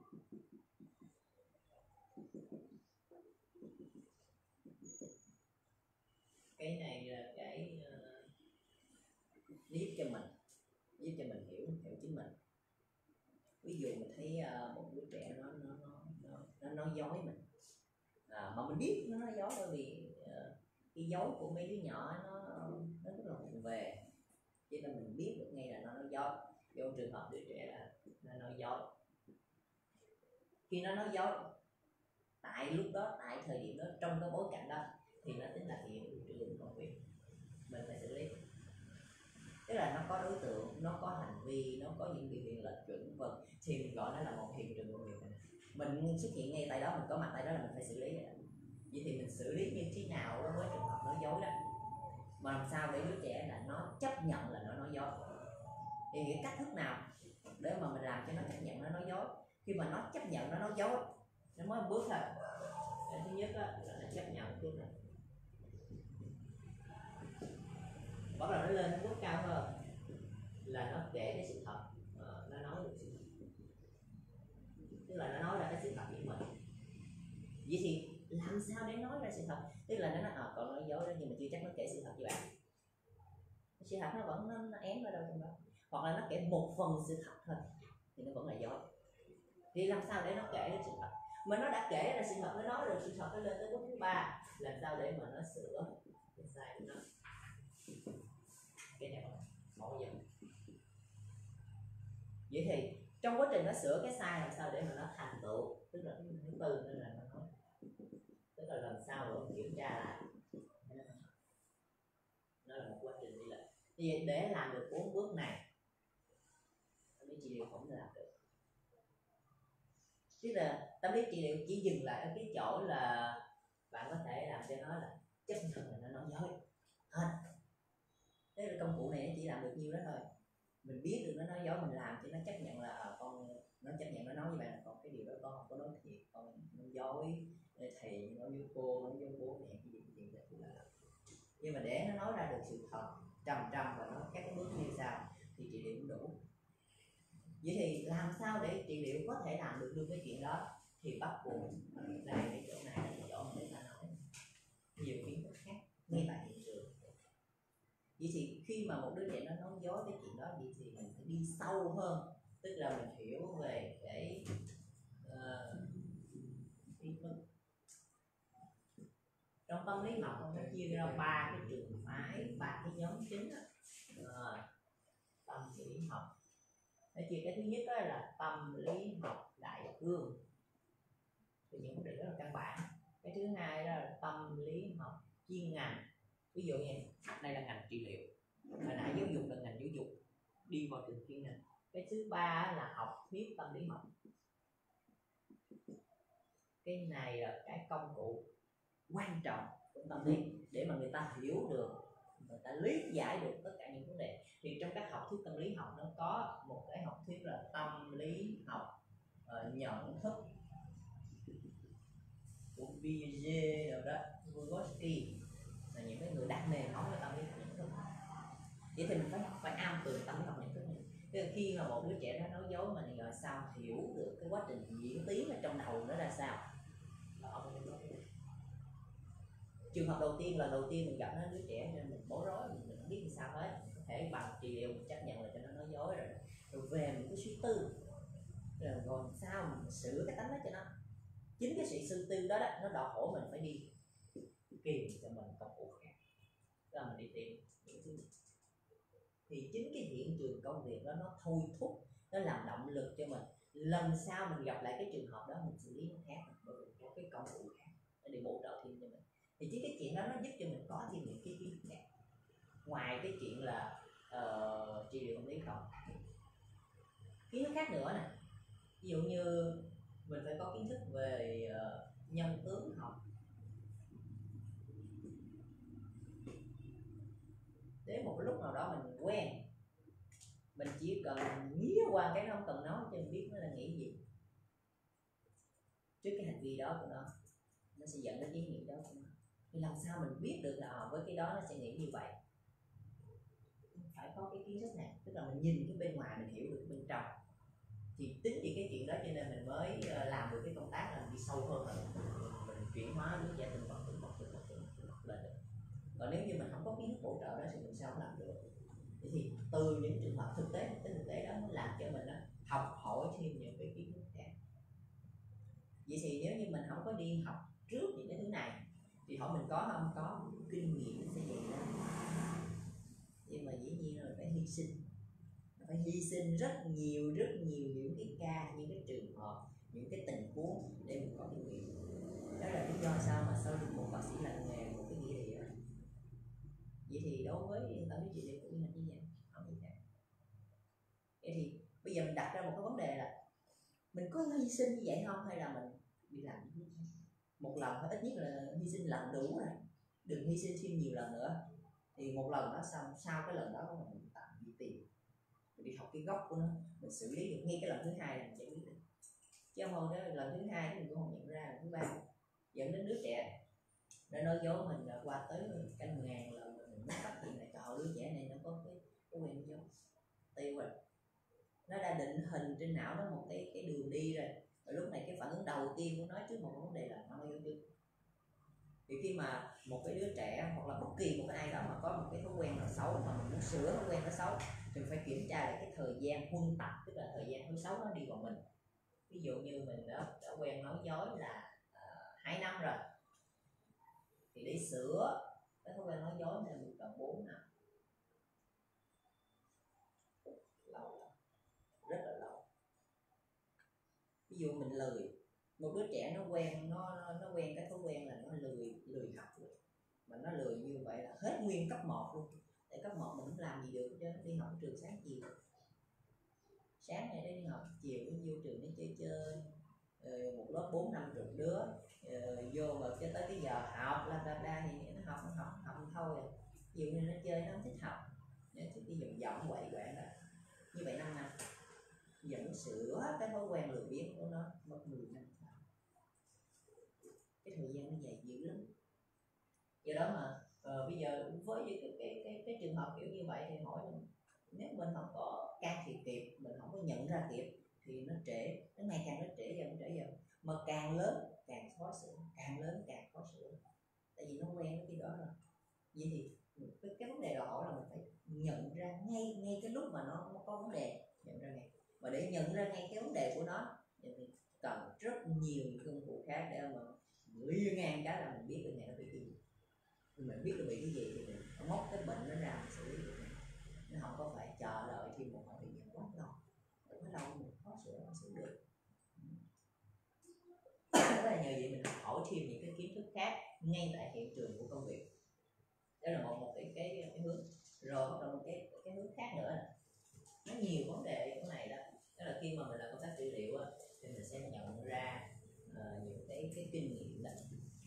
[SPEAKER 1] Cái này là cái uh, giúp cho mình giúp cho mình hiểu hiểu chính mình. Ví dụ mình thấy uh, một đứa trẻ nó nó nó nó nó nói dối mình, à, mà mình biết nó nói dối bởi vì uh, cái dối của mấy đứa nhỏ nó nó rất là vụng về, cho nên mình biết được ngay là nó nói dối. Vô trường hợp đứa trẻ là nó nói dối, khi nó nói dối tại lúc đó, tại thời điểm đó, trong cái bối cảnh đó thì nó tính là hiện trường công việc, mình phải xử lý. Tức là nó có đối tượng, nó có hành vi, nó có những biểu hiện lệch chuẩn vân, thì mình gọi nó là một hiện trường công việc. Mình xuất hiện ngay tại đó, mình có mặt tại đó là mình phải xử lý. Vậy thì mình xử lý như thế nào đối với trường hợp nói dối đó, mà làm sao để đứa trẻ là nó chấp nhận là nó nói dối? Thì cái cách thức nào để mà mình làm cho nó chấp nhận nó nói dối? Khi mà nó chấp nhận nó nói dối, nó mới một bước thôi. Cái thứ nhất là nó chấp nhận trước này, bắt đầu nó lên nó bước cao hơn là nó kể cái sự thật, uh, nó nói được sự thật, tức là nó nói ra cái sự thật của mình. Vậy thì làm sao để nói ra sự thật? Tức là nó nói à, còn nói dối đó nhưng mà chưa chắc nó kể sự thật với bạn. Sự thật nó vẫn nó, nó ém ở đâu trong đó, hoặc là nó kể một phần sự thật thôi thì nó vẫn là dối. Thì làm sao để nó kể được sự thật? Mà nó đã kể ra sự thật, nó nói được sự thật, nó lên tới bước thứ ba, làm sao để mà nó sửa cái sai của nó? Cái này là mẫu dần. Vậy thì trong quá trình nó sửa cái sai, làm sao để mà nó thành tựu, tức là cái thứ tư nên là nó nói, tức là làm sao để kiểm tra lại, nó là một quá trình đi lại. Vậy để làm được bốn bước này, tâm lý trị liệu không làm được. Tức là tâm lý trị liệu chỉ dừng lại ở cái chỗ là bạn có thể làm cho nó là chấp nhận là nó nói dối hết. Thế là công cụ này chỉ làm được nhiêu đó thôi. Mình biết được nó nói dối, mình làm cho nó chấp nhận là à, con nó chấp nhận nó nói với bạn là con cái điều đó con không có nói thiệt, con nói dối, thầy nói với cô, nói với bố mẹ cái gì cái gì đó là. Nhưng mà để nó nói ra được sự thật trầm trầm và nó các cái bước như sao thì trị liệu cũng đủ. Vậy thì làm sao để trị liệu có thể làm được được cái chuyện đó? Thì bắt buộc đây cái chỗ này là cái chỗ mà người ta nói nhiều kiến thức khác ngay tại hiện trường. Vậy thì khi mà một đứa trẻ nó nói dối cái chuyện đó, vậy thì mình phải đi sâu hơn, tức là mình hiểu về cái uh, trong tâm lý học nó chia ra ba cái trường phái, ba cái nhóm chính đó. À, tâm lý học nó chia cái thứ nhất đó là tâm lý học đại cương, thì những vấn đề rất là căn bản. Cái thứ hai đó là tâm lý học chuyên ngành, ví dụ như đây là ngành trị liệu, hồi nãy giáo dục là ngành giáo dục, đi vào từng chuyên ngành. Cái thứ ba là học thuyết tâm lý học, cái này là cái công cụ quan trọng của tâm lý để mà người ta hiểu được, người ta lý giải được tất cả những vấn đề. Thì trong các học thuyết tâm lý học nó có một cái học thuyết là tâm lý học uh, nhận thức của Piaget rồi đó, Vygotsky là những cái người đặt nền móng về tâm lý học nhận thức. Vậy thì mình phải phải am tường tâm lý học nhận thức này. Tức là khi mà một đứa trẻ nó nói dối mình làm sao hiểu được cái quá trình diễn tiến ở trong đầu nó ra sao. Đó, trường hợp đầu tiên là đầu tiên mình gặp nó đứa trẻ nên mình bối rối, mình không biết làm sao hết, có thể bằng trị liệu mình chấp nhận là cho nó nói dối rồi, rồi về mình cứ suy tư rồi còn sao mình sửa cái tánh đó cho nó. Chính cái sự suy tư đó, đó nó đòi hỏi mình phải đi kìm cho mình công cụ khác, đó là mình đi tìm những thứ. Thì chính cái hiện trường công việc đó nó thôi thúc, nó làm động lực cho mình lần sau mình gặp lại cái trường hợp đó mình xử lý nó khác, bởi vì có cái công cụ khác để bổ trợ thêm cho mình. Thì chính cái chuyện đó nó giúp cho mình có thêm những cái kiến thức khác ngoài cái chuyện là uh, trị liệu tâm lý không. Kiến thức khác nữa nè, ví dụ như mình phải có kiến thức về uh, nhân tướng học, đến một lúc nào đó mình quen, mình chỉ cần nhía qua cái nó, không cần nói cho mình biết nó là nghĩ gì. Trước cái hành vi đó của nó, nó sẽ dẫn đến ý nghĩ đó của nó. Thì làm sao mình biết được là với cái đó nó sẽ nghĩ như vậy? Phải có cái kiến thức này, tức là mình nhìn cái bên ngoài mình hiểu được bên trong. Thì tính vì cái chuyện đó cho nên mình mới làm được cái công tác là mình đi sâu hơn, là mình chuyển hóa đứa trẻ từng bậc từng bậc từng bậc từng bậc lên được. Còn nếu như mình không có kiến thức hỗ trợ đó thì mình sao không làm được. Thì từ những trường hợp thực tế, cái thực tế đó nó làm cho mình đó, học hỏi thêm những cái kiến thức khác. Vậy thì nếu như mình không có đi học trước những cái thứ này thì hỏi mình có không? Có, kinh nghiệm nó sẽ vậy đó. Nhưng mà dĩ nhiên là phải hy sinh, phải hy sinh rất nhiều rất nhiều những cái ca, những cái trường hợp, những cái tình huống để mình có kinh nghiệm. Đó là lý do sao mà sau được một bác sĩ lành nghề, một cái nghĩa địa. Vậy thì đối với tâm lý trị liệu của mình như vậy không như thế. Vậy thì bây giờ mình đặt ra một cái vấn đề là mình có hy sinh như vậy không, hay là mình đi làm như thế? Một lần phải ít nhất là hy sinh lần đủ rồi, đừng hy sinh thêm nhiều lần nữa. Thì một lần đó xong, sau cái lần đó mình tạm đi tìm, mình đi học cái gốc của nó, mình xử lý được ngay cái lần thứ hai là mình giải quyết được. Chứ không thôi đó, lần thứ hai mình cũng không nhận ra, lần thứ ba dẫn đến đứa trẻ nó nói dối mình là qua tới cả ngàn lần mình mới phát hiện là trời, đứa trẻ này nó có cái cái quen dối tiêu rồi, nó đã định hình trên não đó một cái cái đường đi rồi. Và lúc này cái phản ứng đầu tiên của nó trước một vấn đề là nó nói dối trước. Thì khi mà một cái đứa trẻ hoặc là bất kỳ một cái ai đó mà có một cái thói quen nào xấu mà mình muốn sửa thói quen nó xấu thì mình phải kiểm tra lại cái thời gian huân tập, tức là thời gian thói xấu nó đi vào mình. Ví dụ như mình đã, đã quen nói dối là uh, hai năm rồi thì để sửa cái thói quen nói dối này mình cần bốn năm. Lâu lắm, rất là lâu. Ví dụ mình lười, một đứa trẻ nó quen nó nó quen cái thói quen là nó lười lười học rồi, mà nó lười như vậy là hết nguyên cấp một luôn. Tại cấp một mình không làm gì được, cho nó đi học trường sáng chiều, sáng này đi học, chiều nó vô trường nó chơi chơi, rồi một lớp bốn năm chục đứa, rồi vô mà cho tới cái giờ học la bla bla thì nó học nó học học thôi rồi. Ví dụ như nó chơi nó không thích học, nó thích đi vòng vòng quậy quậy đó. Như vậy năm năm vẫn sửa cái thói quen lười biếng của nó mất mười năm. Cái thời gian nó dài dữ lắm. Do đó mà uh, bây giờ với cái cái cái cái trường hợp kiểu như vậy thì hỏi mình, nếu mình không có can thiệp kịp, mình không có nhận ra kịp thì nó trễ, nó ngày càng nó trễ dần trễ dần, mà càng lớn càng khó sửa, càng lớn càng khó sửa, tại vì nó quen với cái đó rồi. Vậy thì cái, cái vấn đề đòi hỏi là mình phải nhận ra ngay ngay cái lúc mà nó, nó có vấn đề, nhận ra ngay. Và để nhận ra ngay cái vấn đề của nó thì cần rất nhiều công cụ khác để mà liên ngang cái là mình biết được này nó bị cái gì, mình biết được bị cái gì thì mình móc cái bệnh nó ra mình xử lý được này. Nó không có phải chờ đợi thêm một khoảng thời gian quá lâu, quá lâu mình khó sửa không sửa được. Đó là nhờ vậy mình học hỏi thêm những cái kiến thức khác ngay tại hiện trường của công việc. Đó là một một cái cái, cái hướng. Rồi bắt đầu một cái cái hướng khác nữa này. Nó nhiều vấn đề chỗ này đó. Đó là khi mà mình làm công tác trị liệu á, thì mình sẽ nhận ra uh, những cái cái kinh nghiệm đó.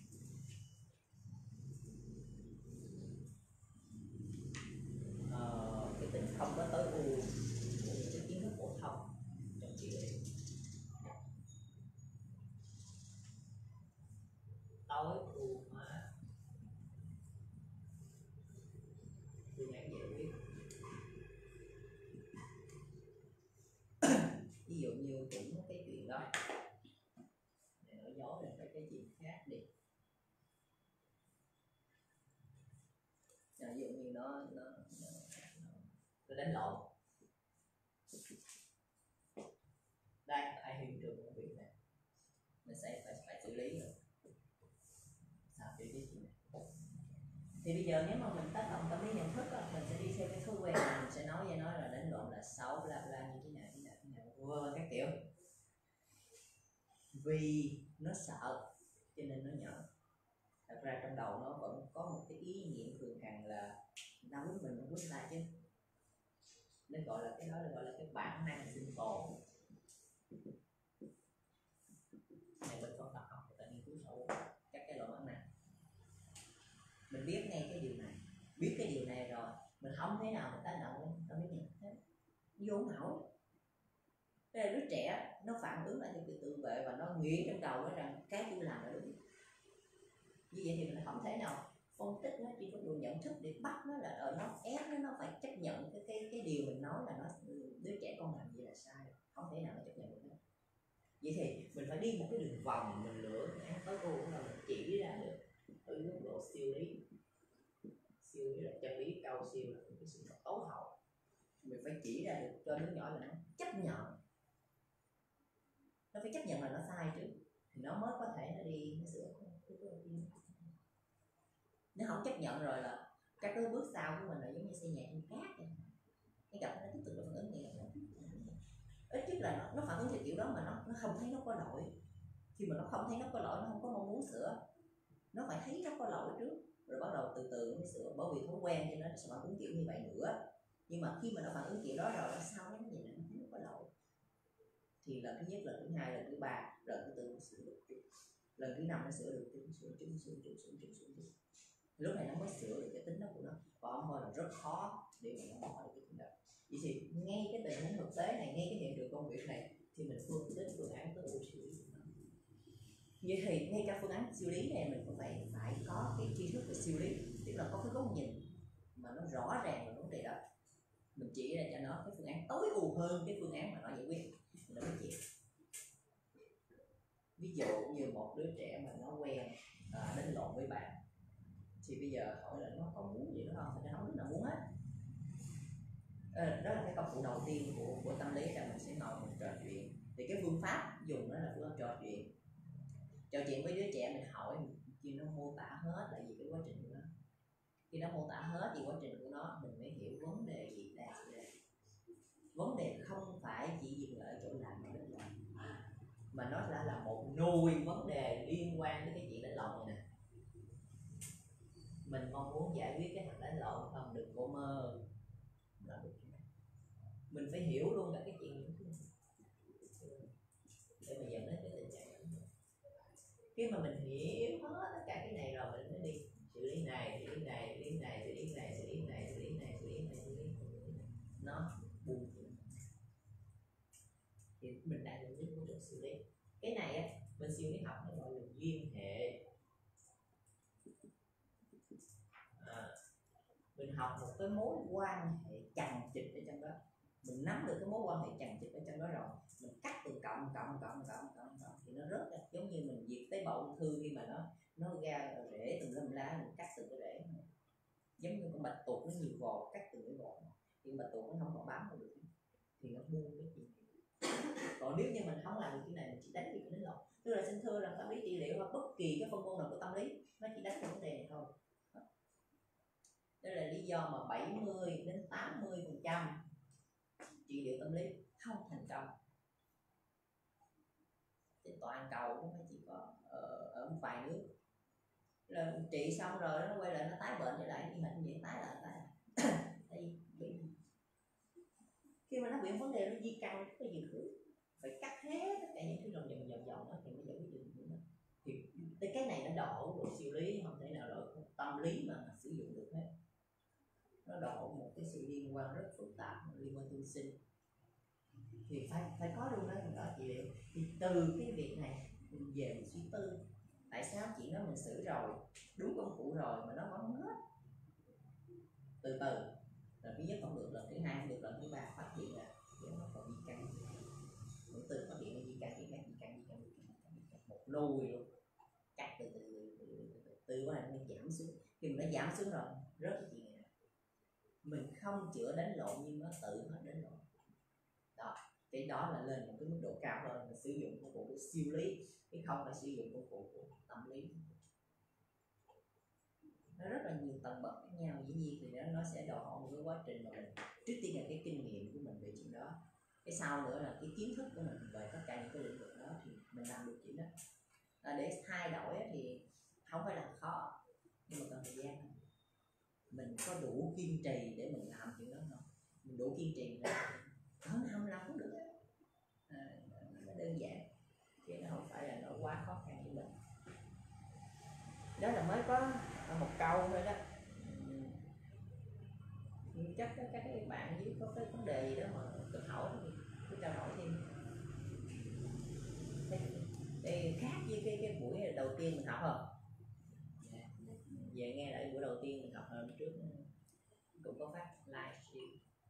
[SPEAKER 1] Uh, cái tính không có tối ưu của những cái kiến thức phổ thông trong trị liệu. Tối ưu hóa phương án giải quyết. Ví dụ như cũng cái chuyện đó để nói dối là cái chuyện khác đi. Ví dụ như nó nó nó, nó đánh lộn. Đây tại hiện trường của việc này mình sẽ phải phải xử lý rồi. Sao xử lý chuyện này? Thì bây giờ nếu mà mình tác động tâm lý nhận thức đó, mình sẽ đi theo cái thói quen là mình sẽ nói với nó là đánh lộn là xấu, bla bla như thế nào thế nào thế nào vân các kiểu. Vì nó sợ cho nên nó nhận. Thật ra trong đầu nó vẫn có một cái ý niệm thường hằng là nó quýnh mình, nó quýnh lại chứ. Nó gọi là cái đó là gọi là cái bản năng sinh tồn. Này bên con tập học người ta nghiên cứu sâu các cái loại bản năng. Mình biết ngay cái điều này, biết cái điều này rồi, mình không thế nào mình tác động tâm lý nhận thức vô não. Đây là đứa trẻ nó phản ứng lại theo cái tự vệ và nó nghĩ trong đầu nó rằng cái tôi làm là đúng. Như vậy thì mình không thể nào phân tích nó trên góc độ nhận thức để bắt nó là ở nó ép nó nó phải chấp nhận cái cái cái điều mình nói là nó đứa trẻ con làm gì là sai, không thể nào nó chấp nhận được hết. Vậy thì mình phải đi một cái đường vòng, mình lựa cái tối ưu là mình chỉ ra được ở góc độ siêu lý. Siêu lý là chân lý cao siêu, là cái sự thật tối hậu. mình phải chỉ ra được cho đứa nhỏ là nó chấp nhận, nó phải chấp nhận là nó sai trước thì nó mới có thể nó đi nó sửa. Nếu không chấp nhận rồi là các cái bước sau của mình là giống như xây nhà trên cát vậy. Cái gặp nó tiếp tục là phản ứng gì nó ít nhất là nó, nó phản ứng theo kiểu đó mà nó nó không thấy nó có lỗi. Khi mà nó không thấy nó có lỗi, nó không có mong muốn sửa, nó phải thấy nó có lỗi trước rồi bắt đầu từ từ nó mới sửa. Bởi vì thói quen cho nên nó sẽ phản ứng kiểu như vậy nữa. Nhưng mà khi mà nó phản ứng kiểu đó rồi, nó sau đó nó nhìn lại nó thấy nó có lỗi thì lần thứ nhất, lần thứ hai, lần thứ ba, lần thứ tư nó sửa được chút, lần thứ năm nó sửa được chút, sửa chút, sửa chút, sửa chút, sửa chút. Lúc này nó mới sửa được cái tính đó của nó. Còn thôi là rất khó để mà nó bỏ được cái tính đó. Vậy thì ngay cái tình huống thực tế này, ngay cái hiện trường công việc này thì mình phương đến phương án tối ưu xử lý. Vậy thì ngay cả phương án xử lý này mình cũng phải phải có cái tri thức về xử lý, tức là có cái góc nhìn mà nó rõ ràng về vấn đề đó. Mình chỉ ra cho nó cái phương án tối ưu hơn cái phương án mà nó giải quyết nó mới chịu. Ví dụ như một đứa trẻ mà nó quen à, đánh lộn với bạn thì bây giờ hỏi là nó có muốn gì nữa không, thì nó không biết là muốn hết. À, đó là cái công cụ đầu tiên của, của tâm lý là mình sẽ ngồi mình trò chuyện. Thì cái phương pháp dùng đó là phương pháp trò chuyện. Trò chuyện với đứa trẻ, mình hỏi khi nó mô tả hết lại gì cái quá trình của nó. Khi nó mô tả hết gì quá trình của nó, mình mới hiểu vấn đề gì đang xảy ra. Vấn đề không phải chỉ dừng lại ở chỗ làm nó đánh lộn, mà nó đã là một nùi vấn đề liên quan đến cái chuyện đánh lộn này nè. Mình mong muốn giải quyết cái thằng đánh lộn không, đừng có mơ. Mình phải hiểu luôn cả cái chuyện những thứ này để mà dẫn đến cái tình trạng đó. Khi mà mình hiểu hết tất cả cái này rồi, mình mới đi xử lý này, xử lý này, xử lý này, xử lý này, xử lý này, xử lý này, xử lý này, xử lý này. Nó buồn thì mình đang dùng đến quá trình xử lý. Cái này á, bên siêu lý học nó gọi là duyên hệ. À, mình học một cái mối quan hệ chằng chịt ở trong đó, mình nắm được cái mối quan hệ chằng chịt ở trong đó rồi, mình cắt từ cộng cộng cộng cộng cộng cộng thì nó rớt ra. Giống như mình diệt tế bào ung thư khi mà nó nó ra rễ từng lâm lá, mình cắt từ cái rễ này. Giống như con bạch tuộc nó nhiều vỏ, cắt từ cái vỏ thì bạch tuộc nó không còn bám vào được thì nó buông cái chuyện. Còn nếu như mình không làm được cái này, mình chỉ đánh việc đến lộn. Tức là xin thưa rằng tâm lý trị liệu hoặc bất kỳ cái phân môn nào của tâm lý nó chỉ đánh vào vấn đề này thôi. Đây là lý do mà bảy mươi đến tám mươi phần trăm trị liệu tâm lý không thành công. Trên toàn cầu cũng phải chỉ có ở, ở một vài nước là trị xong rồi nó quay lại nó tái bệnh trở lại, nhưng mà như vậy tái lại tái lại. Tại vì khi mà nó bị vấn đề nó di căn cái gì thứ phải cắt hết tất cả những thứ lòng vòng vòng vòng đó thì mới giải quyết được nữa. Thì cái này nó đổ của siêu lý, không thể nào rồi tâm lý mà, mà sử dụng được hết. Nó đổ một cái sự liên quan rất phức tạp liên quan tương sinh thì phải phải có luôn đó mình đó chị liệu. Thì từ cái việc này mình về mình suy tư tại sao chuyện đó mình xử rồi đúng công cụ rồi mà nó vẫn hết. Từ từ lần thứ nhất không được, lần thứ hai không được, lần thứ ba phát hiện ra nó còn di căn, từ từ phát hiện ra di căn, di căn, di căn, di căn, di căn, một nùi luôn, cắt từ từ từ từ từ qua nó giảm xuống. Khi mình đã giảm xuống rồi rớt cái chuyện này, mình không chữa đánh lộn nhưng nó tự hết đánh lộn đó. Cái đó là lên một cái mức độ cao hơn, mình sử dụng công cụ của siêu lý chứ không phải sử dụng công cụ của tâm lý. Nó rất là nhiều tầng bậc khác nhau, dĩ nhiên thì nó, nó sẽ đòi hỏi một cái quá trình mà mình trước tiên là cái kinh nghiệm của mình về chuyện đó, cái sau nữa là cái kiến thức của mình về tất cả những cái lĩnh vực đó thì mình làm được chuyện đó. À, để thay đổi thì không phải là khó nhưng mà cần thời gian. Mình có đủ kiên trì để mình làm chuyện đó không? Mình đủ kiên trì để không làm làm cũng được. À, nó đơn giản chứ nó không phải là nó quá khó khăn với mình. Đó là mới có một câu thôi đó. Chắc các các bạn dưới có cái vấn đề gì đó mà cần hỏi thì cứ trao đổi thêm. Đây khác với cái cái buổi đầu tiên mình học không? Về nghe lại buổi đầu tiên mình học hôm trước cũng có phát livestream.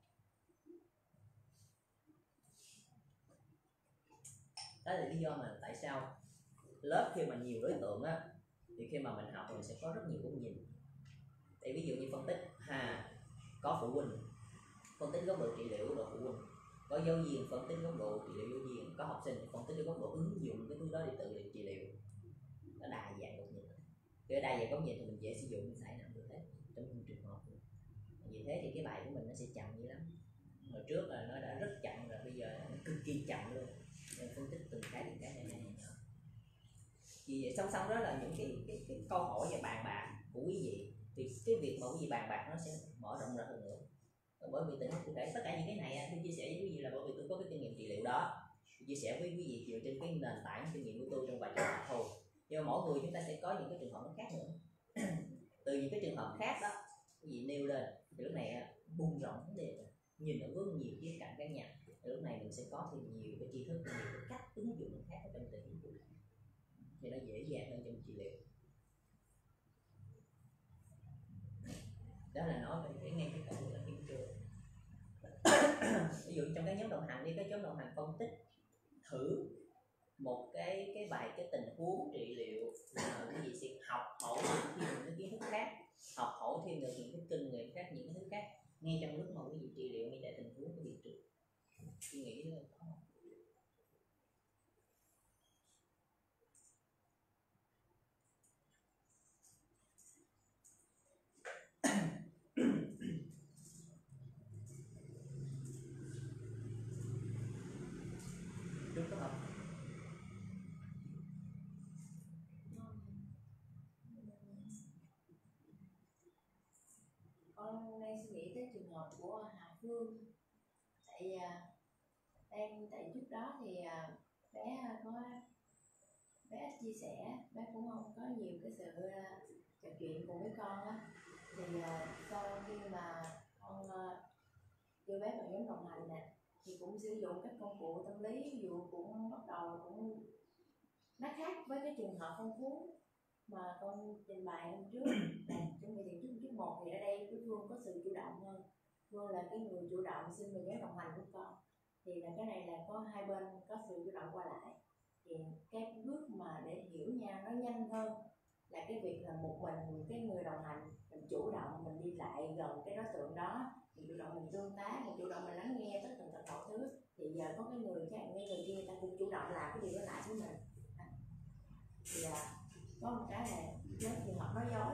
[SPEAKER 1] Đó là lý do mà tại sao lớp khi mà nhiều đối tượng á thì khi mà mình học mình sẽ có rất nhiều góc nhìn. Để ví dụ như phân tích, hà có phụ huynh, phân tích góc độ trị liệu độ phụ huynh, có giáo viên phân tích góc độ trị liệu giáo viên, có học sinh phân tích góc độ ứng dụng cái thứ đó để tự trị liệu. Nó đa dạng góc nhìn. Cái đa dạng góc nhìn thì mình dễ sử dụng, mình xài nặng được hết trong những trường hợp. Vì thế thì cái bài của mình nó sẽ chậm dữ lắm. Hồi trước là nó đã rất chậm rồi, bây giờ nó cực kỳ chậm luôn. Nên phân tích từng cái từng cái này này này. Thì song song đó là những cái, cái, cái câu hỏi và bàn bạc của quý vị, thì cái việc mà quý vị bàn bạc nó sẽ mở rộng ra hơn nữa. Bởi vì tình huống cụ thể tất cả những cái này tôi chia sẻ với quý vị là bởi vì tôi có cái kinh nghiệm trị liệu đó, tôi chia sẻ với quý vị dựa trên cái nền tảng kinh nghiệm của tôi trong vài trường hợp thôi. Nhưng mà mỗi người chúng ta sẽ có những cái trường hợp nó khác nữa. Từ những cái trường hợp khác đó quý vị nêu lên thì lúc này bung rộng vấn đề, nhìn ở rất nhiều khía cạnh khác nhau. Lúc này mình sẽ có thêm nhiều cái tri thức, nhiều cái cách ứng dụng khác ở trong tình huống cụ thể, thì nó dễ dàng hơn trong trị liệu. Đó là nói về cái ngay cái cạnh là kiểm tra. Ví dụ trong cái nhóm đồng hành đi, cái nhóm đồng hành phân tích thử một cái cái bài cái tình huống trị liệu là cái gì sẽ học hỏi thêm những cái kiến thức khác, học hỏi thêm được những cái kinh nghiệm khác, những cái thứ khác ngay trong lúc mà quý vị trị liệu, ngay tại tình huống của vị trí. Suy nghĩ là khó. Đúng không?
[SPEAKER 2] Con đang suy nghĩ tới trường hợp của Hà Phương. Tại đang tại trước đó thì bé có bé chia sẻ, bé cũng không có nhiều cái sự trò chuyện cùng với con á. Thì sau khi mà con đưa bé vào nhóm đồng hành nè, thì cũng sử dụng các công cụ tâm lý, ví dụ cũng bắt đầu cũng nó khác với cái trường hợp phong phú mà con trình bày hôm trước. Chuẩn bị tiền trước trước một thì ở đây cái Phương có sự chủ động hơn. Phương là cái người chủ động xin về nhóm đồng hành của con. Thì là cái này là có hai bên có sự chủ động qua lại. Thì cái bước mà để hiểu nhau nó nhanh hơn là cái việc là một mình cái người đồng hành mình chủ động mình đi lại gần cái đối tượng đó, mình chủ động mình tương tác, mình chủ động mình lắng nghe tất cả mọi thứ. Thì giờ có cái người khác nghe người kia người ta cũng chủ động làm cái điều đó lại với mình. Thì à, có một cái này nếu trường hợp nói dối,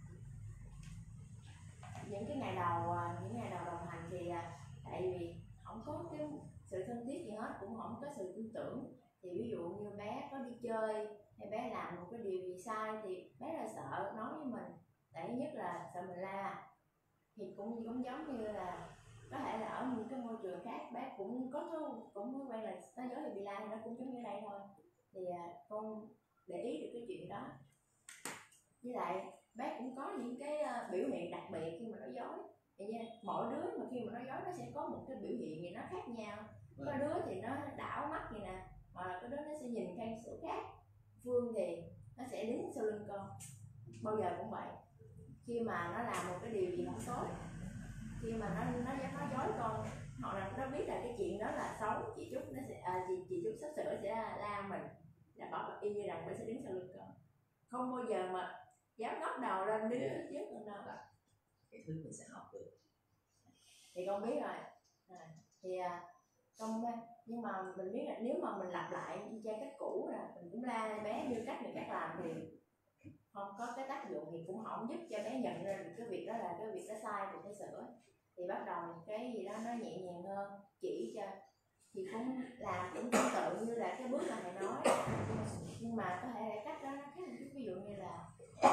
[SPEAKER 2] những cái ngày đầu những ngày đầu đồng hành thì tại vì không có cái sự thân thiết gì hết, cũng không có sự tin tưởng. Thì ví dụ như bé có đi chơi hay bé làm một cái điều gì sai thì bé là sợ nói với mình. Tại nhất là sợ mình la. Thì cũng cũng giống như là có thể là ở một cái môi trường khác bé cũng có thu cũng thói quen là nói dối thì bị la, thì nó cũng giống như đây thôi. Thì con để ý được cái chuyện đó. Với lại bé cũng có những cái biểu hiện đặc biệt khi mà nói dối. Thì nha, mỗi đứa mà khi mà nói dối nó sẽ có một cái biểu hiện gì nó khác nhau. Có đứa thì nó đảo mắt vậy nè, hoặc là có đứa nó sẽ nhìn sang chỗ khác. Phương thì nó sẽ đứng sau lưng con, bao giờ cũng vậy. Khi mà nó làm một cái điều gì không tốt, khi mà nó nó dám nói dối con, hoặc là nó biết là cái chuyện đó là xấu, chị Trúc nó sẽ à, chị chị Trúc sắp sửa sẽ la mình, là bảo y như rằng nó sẽ đứng sau lưng con, không bao giờ mà dám ngóc đầu lên đứng phía trước con đâu.
[SPEAKER 1] Cái thứ mình sẽ học được.
[SPEAKER 2] Thì con biết rồi. À, thì con nhưng mà mình biết là nếu mà mình lặp lại theo cách cũ là mình cũng la bé như cách người khác làm thì không có cái tác dụng, thì cũng không giúp cho bé nhận ra được cái việc đó là cái việc đó sai thì phải sửa. Thì bắt đầu cái gì đó nó nhẹ nhàng hơn, chỉ cho thì cũng làm cũng tương tự như là cái bước mà thầy nói, nhưng mà có thể là cách đó nó khác một chút. Ví dụ như là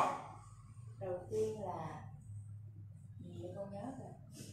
[SPEAKER 2] đầu tiên là gì con nhớ rồi,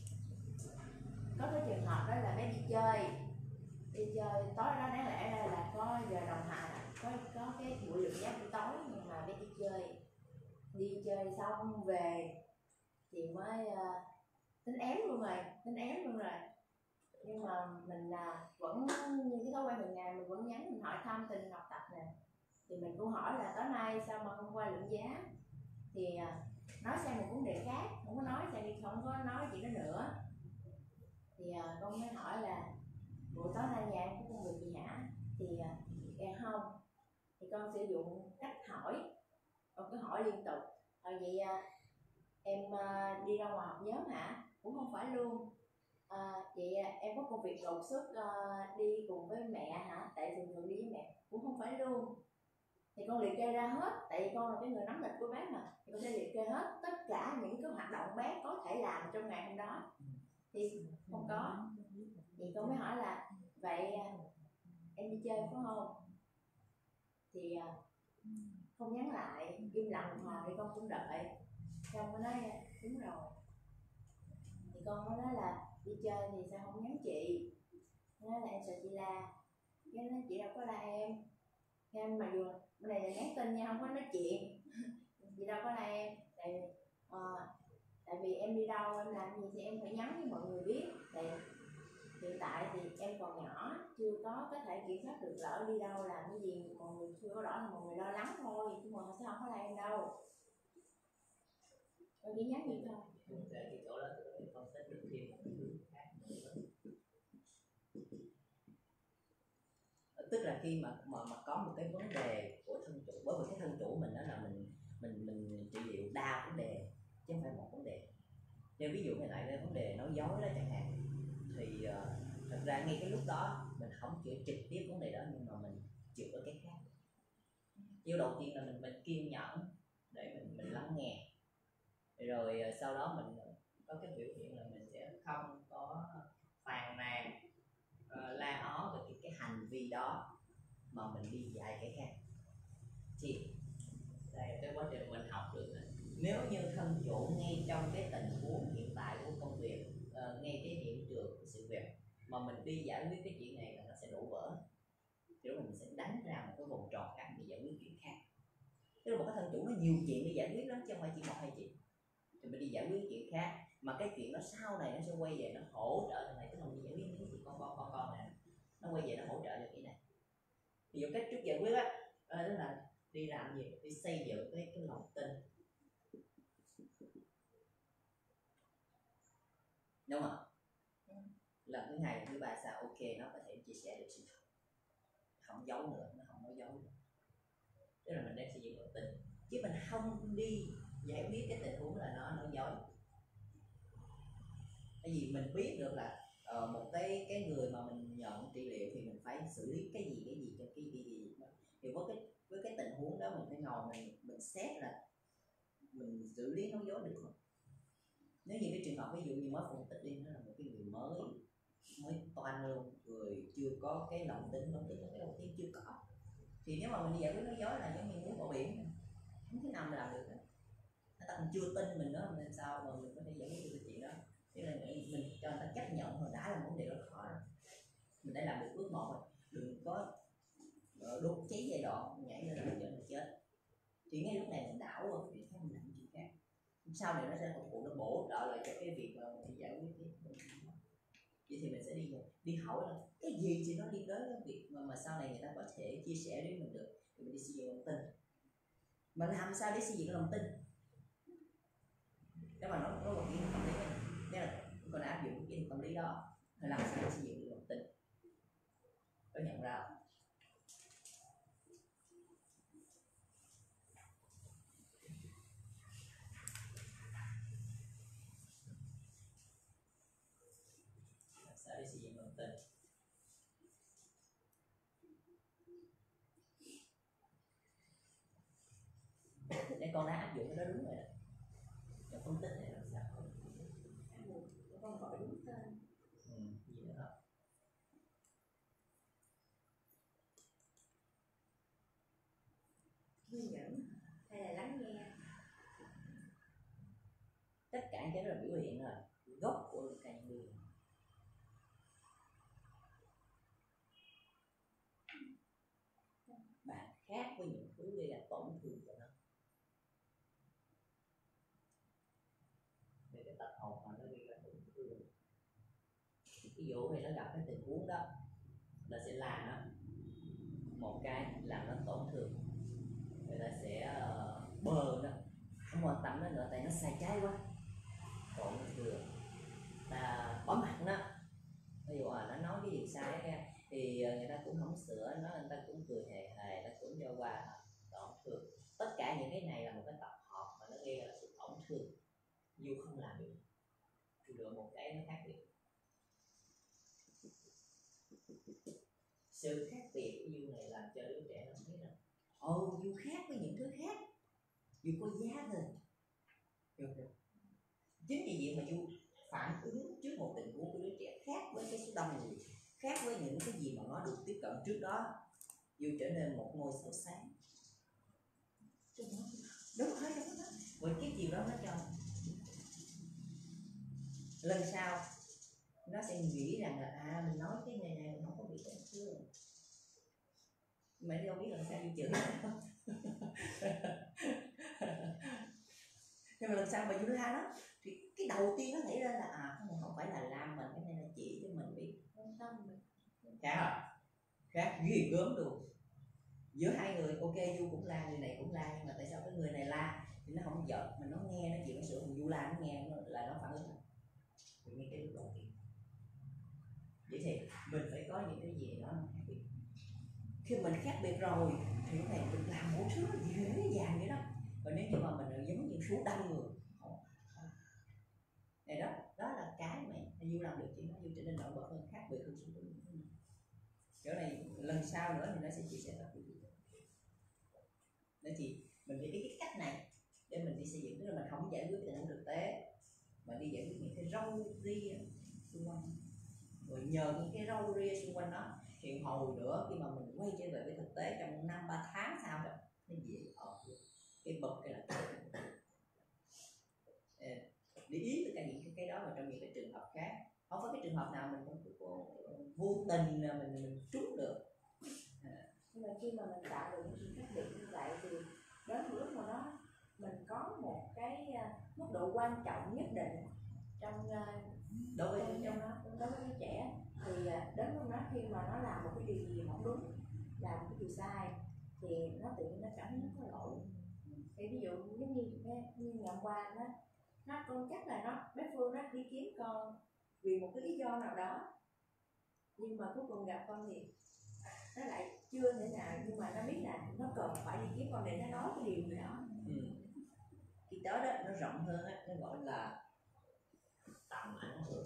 [SPEAKER 2] có cái trường hợp đó là bé đi chơi đi chơi tối đó, đáng lẽ ra là có giờ đồng hành, có có cái buổi lượng giác buổi tối, nhưng mà bé đi chơi đi chơi xong về thì mới uh, tính ém luôn rồi tính ém luôn rồi nhưng mà mình uh, vẫn như cái thói quen thường ngày, mình vẫn nhắn, mình hỏi thăm tình học tập nè. Thì mình cũng hỏi là tối nay sao mà không qua lượng giá, thì uh, nói sang một vấn đề khác, không có nói sang đi, không có nói chuyện đó nữa. Thì uh, con mới hỏi là buổi tối nay nhà em có công việc gì hả, thì uh, em không, thì con sử dụng cách hỏi, con cứ hỏi liên tục. Rồi vậy uh, em uh, đi ra ngoài học nhóm hả, cũng không phải luôn. À, chị em có công việc đột xuất uh, đi cùng với mẹ hả? Tại thường thường đi với mẹ cũng không phải luôn. Thì con liệt kê ra hết, tại vì con là cái người nắm lịch của bác mà, thì con sẽ liệt kê hết tất cả những cái hoạt động bác có thể làm trong ngày hôm đó. Thì không có. Thì con mới hỏi là vậy em đi chơi phải không? Thì không nhắn lại, im lặng một hồi thì con cũng đợi. Xong mới nói đúng rồi. Thì con mới nói là đi chơi thì sao không nhắn chị? Nó nói là em sợ chị la. Cái nói chị đâu có la em. Em mà dù bên này là nhắn tin nha, không có nói chuyện. Chị đâu có la em. Tại vì uh, tại vì em đi đâu em làm gì thì em phải nhắn với mọi người biết. Tại hiện tại thì em còn nhỏ, chưa có có thể kiểm soát được, lỡ đi đâu làm cái gì mọi người chưa có rõ thì mọi người lo lắng thôi, chứ mà sẽ không có la em đâu. Con chỉ nhắn vậy thôi.
[SPEAKER 1] Cũng để cái chỗ đó để con sẽ được thêm một cái hướng khác nữa. Tức là khi mà mà mà có một cái vấn đề của thân chủ, bởi vì cái thân chủ mình đó là mình mình mình trị liệu đa vấn đề chứ không phải một vấn đề. Nếu ví dụ như lại cái vấn đề nói dối đó chẳng hạn, thì uh, thật ra ngay cái lúc đó mình không chữa trực tiếp vấn đề đó, nhưng mà mình chữa cái khác. Điều đầu tiên là mình mình kiên nhẫn để mình mình lắng nghe, rồi uh, sau đó mình có cái biểu hiện là mình sẽ không có phàn nàn uh, la ó về cái, cái hành vi đó, mà mình đi dạy cái khác. Thì đây là cái quá trình mình học được này. Nếu như thân chủ ngay trong cái tình huống hiện tại của công việc, uh, ngay cái hiện trường của sự việc mà mình đi giải quyết cái chuyện này là nó sẽ đổ vỡ, thì lúc mình sẽ đánh ra một cái vòng tròn khác để giải quyết chuyện khác. Tức là một cái thân chủ nó nhiều chuyện để giải quyết lắm chứ không phải chỉ một hai chuyện, thì mình đi giải quyết chuyện khác, mà cái chuyện đó sau này nó sẽ quay về nó hỗ trợ thằng này, cái thằng đi giải quyết những chuyện con con con con này, nó quay về nó hỗ trợ cho cái này. Ví dụ cách trước giải quyết á, đó là đi làm gì, đi xây dựng cái cái lòng tin, đúng không? Lần thứ hai thứ ba sao ok, nó có thể chia sẻ được sự thật, không giấu nữa, nó không nói dối nữa. Tức là mình đang xây dựng lòng tin, chứ mình không đi giải quyết cái tình huống là nó nói dối. Tại vì mình biết được là uh, một cái cái người mà mình nhận trị liệu thì mình phải xử lý cái gì cái gì cho cái gì gì đó. Thì với cái với cái tình huống đó mình phải ngồi mình mình xét là mình xử lý nói dối được không. Nếu như cái trường hợp ví dụ như mới phân tích đi, nó là một cái người mới mới toan luôn, người chưa có cái lòng tin, lòng tin là cái đầu tiên chưa có, thì nếu mà mình đi giải quyết nói dối là giống như muốn bỏ biển, không thể nào mình làm được đó. Người ta còn chưa tin mình nữa, mình làm sao mà mình có thể giải quyết được cái chuyện đó. Thế là mình cho người ta chấp nhận hồi đã là vấn đề rất khó rồi. Mình đã làm được bước một rồi, đừng có đốt cháy giai đoạn nhảy lên là mình dẫn mình chết. Thì ngay lúc này mình đảo qua cái việc khác, mình làm chuyện khác, sau này nó sẽ phục vụ, nó bổ trợ lại cho cái việc mà mình giải quyết cái. Vậy thì mình sẽ đi đi hỏi là cái gì thì nó liên đến cái việc mà, mà sau này người ta có thể chia sẻ với mình được, thì mình đi xây dựng lòng tin. Mà làm sao để xây dựng lòng tin? Nếu mà nó nó một cái tâm lý này, nếu là con đã áp dụng cái tâm lý đó, thì làm sao để xây dựng được lòng tin? Có nhận ra không? Làm sao để xây dựng lòng tin? Để con đã áp dụng cái đó đúng rồi đó. Rồi phân tích này làm sao?
[SPEAKER 2] Con gọi đúng tên.
[SPEAKER 1] Ừ, gì nữa không?
[SPEAKER 2] Kiên nhẫn hay là lắng nghe?
[SPEAKER 1] Tất cả cái đó là biểu hiện rồi, gốc của cái biểu hiện. Bạn khác với những thứ gây ra tổn thương cho nó. Về cái tập hồn mà nó gây ra tổn thương. Ví dụ thì nó gặp cái tình huống đó là sẽ làm nó một cái làm nó tổn thương, người ta sẽ uh, bơ nó, không quan tâm nó nữa tại nó sai trái quá, tổn thương, ta bỏ mặt nó. Ví dụ à, nó nói cái gì sai đó, thì người ta cũng không sửa nó, người ta cũng cười hề hề, nó cũng cho qua, tổn thương. Tất cả những cái này là một cái tập hợp mà nó gây ra sự tổn thương, dù không làm được, thì được một cái nó khác biệt. sự khác biệt của Du này làm cho đứa trẻ nó biết rằng ồ Du khác với những thứ khác, Du có giá hơn. Được rồi. Chính vì vậy mà Du phản ứng trước một tình huống của đứa trẻ khác với cái số đông người, khác với những cái gì mà nó được tiếp cận trước đó, Du trở nên một ngôi sao sáng. Đúng rồi, đúng rồi. Với cái chiều đó nó cho lần sau nó sẽ nghĩ rằng là à mình nói cái này này mình không có bị tổn thương, mẹ đâu biết lần sau Du chửi nhưng mà lần sau mà Du la đó thì cái đầu tiên nó nghĩ ra là à cái này không phải là làm mình, cái này là chỉ cho mình biết quan tâm mình. Khác không? Khác ghê gớm luôn. Giữa hai người ok Du cũng la, người này cũng la, nhưng mà tại sao cái người này la thì nó không giận mà nó nghe, nó chịu nó sửa, Du la nó nghe nó, là nó phản ứng. Vì ngay cái lúc đầu tiên vậy thì mình phải có những cái gì đó khác biệt. Khi mình khác biệt rồi thì lúc này mình làm một thứ gì dễ dàng vậy đó. Và nếu như mà mình là giống như số đông người này đó, đó là cái mà Du làm được chuyện đó, Du trở nên nổi bật hơn, khác biệt hơn số đông người. Chỗ này lần sau nữa thì nó sẽ chia sẻ thật nhiều. Nên thì mình phải biết cái cách này để mình đi xây dựng, tức là mình không giải quyết cái tình huống thực tế mà đi giải quyết những cái râu ria xung quanh, rồi nhờ những cái râu ria xung quanh đó thì hồi nữa khi mà mình quay trở về với thực tế trong năm ba tháng sau đó nó về ở cái bậc cái là để ý tất cả những cái, cái đó mà trong những cái trường hợp khác, không có cái trường hợp nào mình không có vô tình là mình mình trút được. À.
[SPEAKER 2] Nhưng mà khi mà mình tạo được những sự khác biệt như vậy thì đến một lúc nào đó mình có một cái uh, mức độ quan trọng nhất định trong uh,
[SPEAKER 1] đối với
[SPEAKER 2] trong, trong nó đối với đứa trẻ thì uh, đến lúc đó khi mà nó làm một cái điều gì không đúng, làm một cái điều sai thì nó tự nhiên nó cảm thấy nó có lỗi. Thì ví dụ giống như như ngày hôm qua nó nó con chắc là nó bé Phương nó đi kiếm con vì một cái lý do nào đó, nhưng mà cuối cùng gặp con thì nó lại chưa thể nào, nhưng mà nó biết là nó cần phải đi kiếm con để nó nói cái điều gì đó.
[SPEAKER 1] Ừ. Cái đó đó nó rộng hơn á, nó gọi là tầm ảnh hưởng.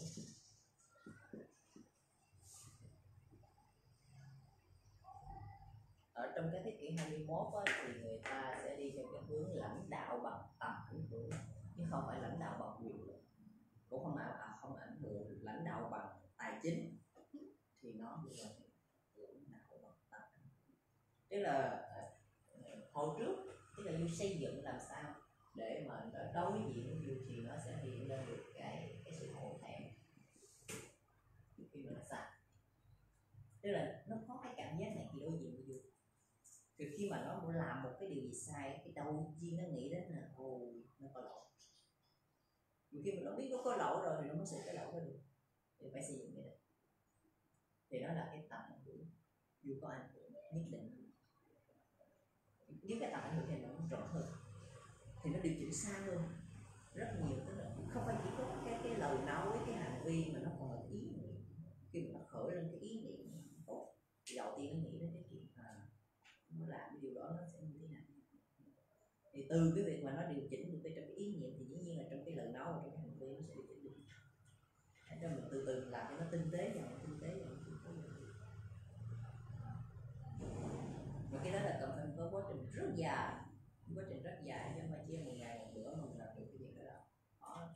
[SPEAKER 1] Ở trong cái thế kỷ hai mươi mốt á, thì người ta sẽ đi theo cái hướng lãnh đạo bằng tầm ảnh hưởng, chứ không phải lãnh đạo bằng quyền lực, cũng không phải à, không ảnh hưởng lãnh đạo bằng tài chính, thì nó cũng là lãnh đạo bằng tầm ảnh hưởng. Tức là hồi trước tức là Du xây dựng làm sao để mà đối diện với Du thì nó sẽ hiện lên được cái cái sự hổ thẹn khi mà nó sai, tức là nó có cái cảm giác này khi đối diện với Du. Từ khi mà nó làm một cái điều gì sai, cái đầu tiên nó nghĩ đến là ồ nó có lỗi. Dù khi mà nó biết nó có lỗi rồi thì nó mới sửa cái lỗi đó được, thì phải xây dựng cái này. Thì đó là cái tầm ảnh hưởng. Dù có ảnh hưởng nhất định, nếu cái tầm ảnh hưởng này nó rộng hơn thì nó điều chỉnh xa hơn rất nhiều, tức là không phải chỉ có cái cái lời nói, cái hành vi mà nó còn là ý niệm. Khi mà nó khởi lên cái ý niệm tốt thì đầu tiên nó nghĩ đến cái chuyện à, nó làm cái điều đó nó sẽ như thế nào. Thì từ cái việc mà nó điều chỉnh được cái trong cái ý niệm thì dĩ nhiên là trong cái lời nói và trong cái hành vi nó sẽ điều chỉnh được. Để cho mình từ từ làm cho nó tinh tế dần, tinh tế dần, tinh tế dần. Và cái đó là cần phải có quá trình rất dài, quá trình rất dài chứ không phải chỉ một ngày một bữa mà mình làm được cái việc đó đâu. Đó.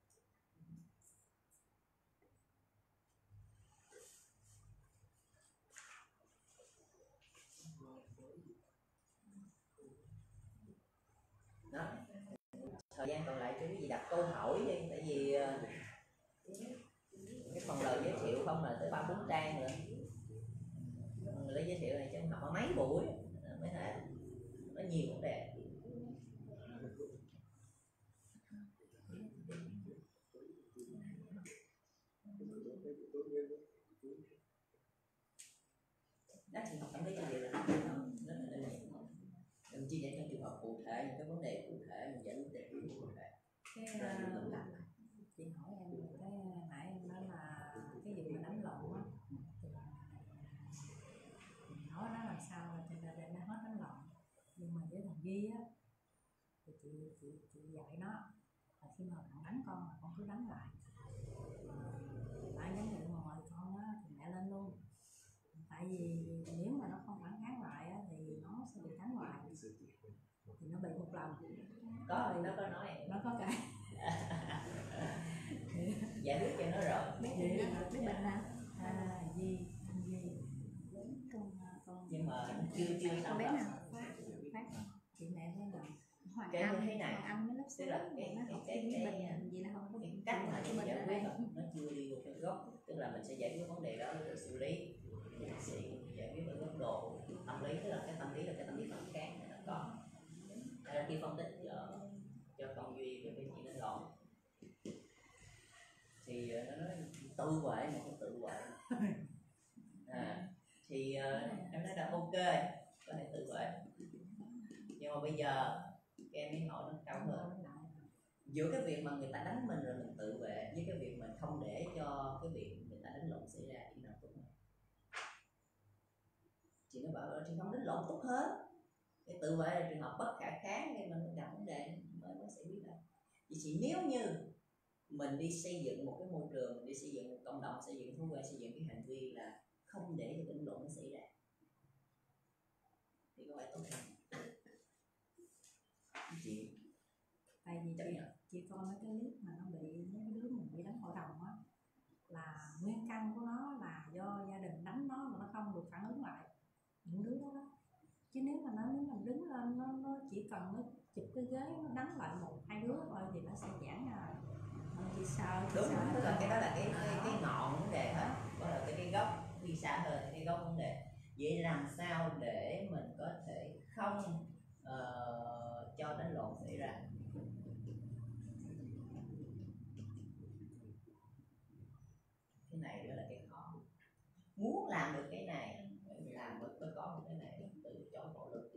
[SPEAKER 1] Đó. Thời gian còn lại cho quý vị đặt câu hỏi đi, tại vì cái phần lời giới thiệu không là tới ba bốn trang nữa. Lời giới thiệu này chắc học ở mấy buổi mới hết, nó nhiều vấn đề. Đó thì học cảm thấy cái điều là nó rất là đơn giản, đừng chia sẻ trong trường hợp cụ thể, những cái vấn đề cụ thể mình giải quyết để cụ thể.
[SPEAKER 3] Cái chị hỏi em cái nãy em nói là cái việc mà đánh lộn á, thì nói nó làm sao cho nên để nó hết đánh lộn, nhưng mà với thằng Ghi á thì chị chị chị dạy nó là khi mà bạn đánh con là con cứ đánh lại, bạn giống như mà mời con á thì mẹ lên luôn, tại vì nó bị một lần
[SPEAKER 1] có nó có nói
[SPEAKER 3] nó có cái
[SPEAKER 1] giải quyết cho nó rồi
[SPEAKER 3] biết gì đó biết bệnh nào à gì gì con con
[SPEAKER 1] nhưng mà chưa chưa
[SPEAKER 3] con
[SPEAKER 1] xong
[SPEAKER 3] bé
[SPEAKER 1] đâu.
[SPEAKER 3] nào phát phát chị mẹ thấy rồi Hoàng
[SPEAKER 1] Cái
[SPEAKER 3] Anh
[SPEAKER 1] như thế này,
[SPEAKER 3] Hoàng Anh với lớp
[SPEAKER 1] tức
[SPEAKER 3] sáu
[SPEAKER 1] là
[SPEAKER 3] cái
[SPEAKER 1] cái
[SPEAKER 3] nó
[SPEAKER 1] cái
[SPEAKER 3] học
[SPEAKER 1] cái
[SPEAKER 3] sinh với
[SPEAKER 1] cái
[SPEAKER 3] bệnh gì là không có
[SPEAKER 1] cái cách mà
[SPEAKER 3] cái
[SPEAKER 1] để
[SPEAKER 3] bệnh
[SPEAKER 1] giải
[SPEAKER 3] ở
[SPEAKER 1] quyết
[SPEAKER 3] đây.
[SPEAKER 1] nó nó chưa đi vô cái gốc, tức là mình sẽ giải quyết vấn đề đó rồi xử lý, mình sẽ giải quyết ở góc độ tâm lý, tức là cái tâm lý là cái tâm lý phản kháng này nó có. Hay là khi phân tích cho cho con Duy về cái chuyện đánh lộn thì nó nói tự vệ mà không tự vệ à, thì uh, em nói là ok có thể tự vệ, nhưng mà bây giờ các em mới hỏi nó cao hơn giữa cái việc mà người ta đánh mình rồi mình tự vệ với cái việc mình không để cho cái việc người ta đánh lộn xảy ra thì nào tốt hơn. Chị nó bảo là chị không đánh lộn tốt hơn, cái tự vệ là trường hợp bất khả kháng khi mà mình gặp vấn đề mới mới sẽ biết là vì chị nếu như mình đi xây dựng một cái môi trường, mình đi xây dựng một cộng đồng, xây dựng thói quen, xây dựng cái hành vi là không để cho đánh lộn nó xảy ra thì có phải tốt hơn chị?
[SPEAKER 3] Tại vì chị, chị coi mấy cái clip mà nó bị mấy cái đứa mình bị đánh hội đồng á là nguyên căn của nó là do gia đình đánh nó mà nó không được phản ứng lại những đứa đó, đó. Chứ nếu mà nó nếu mình đứng lên nó, nó chỉ cần nó chụp cái ghế nó đánh lại một hai đứa thôi thì nó sẽ giãn ra. Chị sợ chị
[SPEAKER 1] đúng
[SPEAKER 3] sợ
[SPEAKER 1] tức là cái đó là cái cái, cái ngọn vấn đề hết, đó là cái, cái gốc đi xa hơn cái gốc vấn đề. Vậy làm sao để mình có thể không uh, cho đánh lộn xảy ra? Cái này đó là cái khó. Muốn làm được cái này mình làm mới có có một cái này từ chối bạo lực.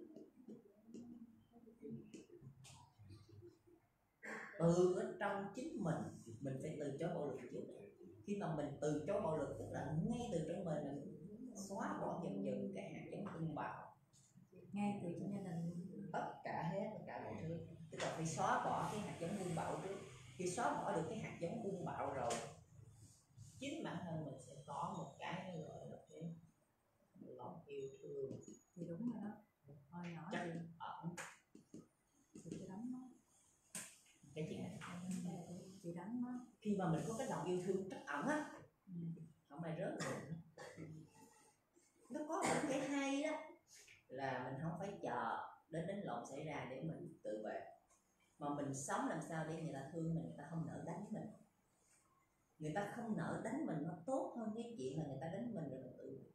[SPEAKER 1] Từ ở trong chính mình mình phải từ chối bạo lực trước. Khi mà mình từ chối bạo lực tức là ngay từ trong mình mình xóa bỏ dần dần cái hạt giống hung bạo
[SPEAKER 3] ngay từ trong gia đình,
[SPEAKER 1] tất cả hết tất cả mọi thứ, tức là phải xóa bỏ cái hạt giống hung bạo trước. Khi xóa bỏ được cái hạt giống hung bạo rồi, chính bản thân mình sẽ có một cái gọi là cái lòng yêu thương
[SPEAKER 3] thì đúng rồi đó. Hồi nhỏ
[SPEAKER 1] chắc
[SPEAKER 3] thì
[SPEAKER 1] ẩn
[SPEAKER 3] chị đánh nó,
[SPEAKER 1] cái chuyện này.
[SPEAKER 3] chị đánh nó
[SPEAKER 1] Khi mà mình có cái lòng yêu thương trắc ẩn á,
[SPEAKER 3] ừ.
[SPEAKER 1] không ai rớt được. Nó có một cái hay đó là mình không phải chờ đến đánh lộn xảy ra để mình tự vệ, mà mình sống làm sao để người ta thương mình, người ta không nỡ đánh mình. Người ta không nỡ đánh mình nó tốt hơn cái chuyện là người ta đánh mình rồi mình tự vệ.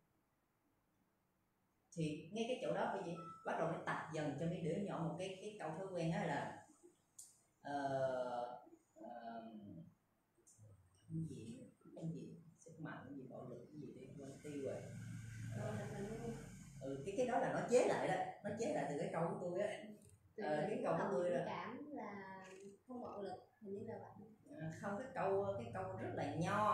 [SPEAKER 1] Thì ngay cái chỗ đó bởi vì bắt đầu phải tập dần cho mấy đứa nhỏ một cái cái câu thói quen đó là uh, uh, cái gì cái gì sức mạnh, cái gì bạo lực, cái gì đi quên tiêu rồi. Ừ, cái cái đó là nó chế lại đó, nó chế lại từ cái câu của tôi á. Ờ, cái câu của tôi là
[SPEAKER 2] cảm là không bạo lực, hình như là vậy.
[SPEAKER 1] À, không, cái câu cái câu rất là nho.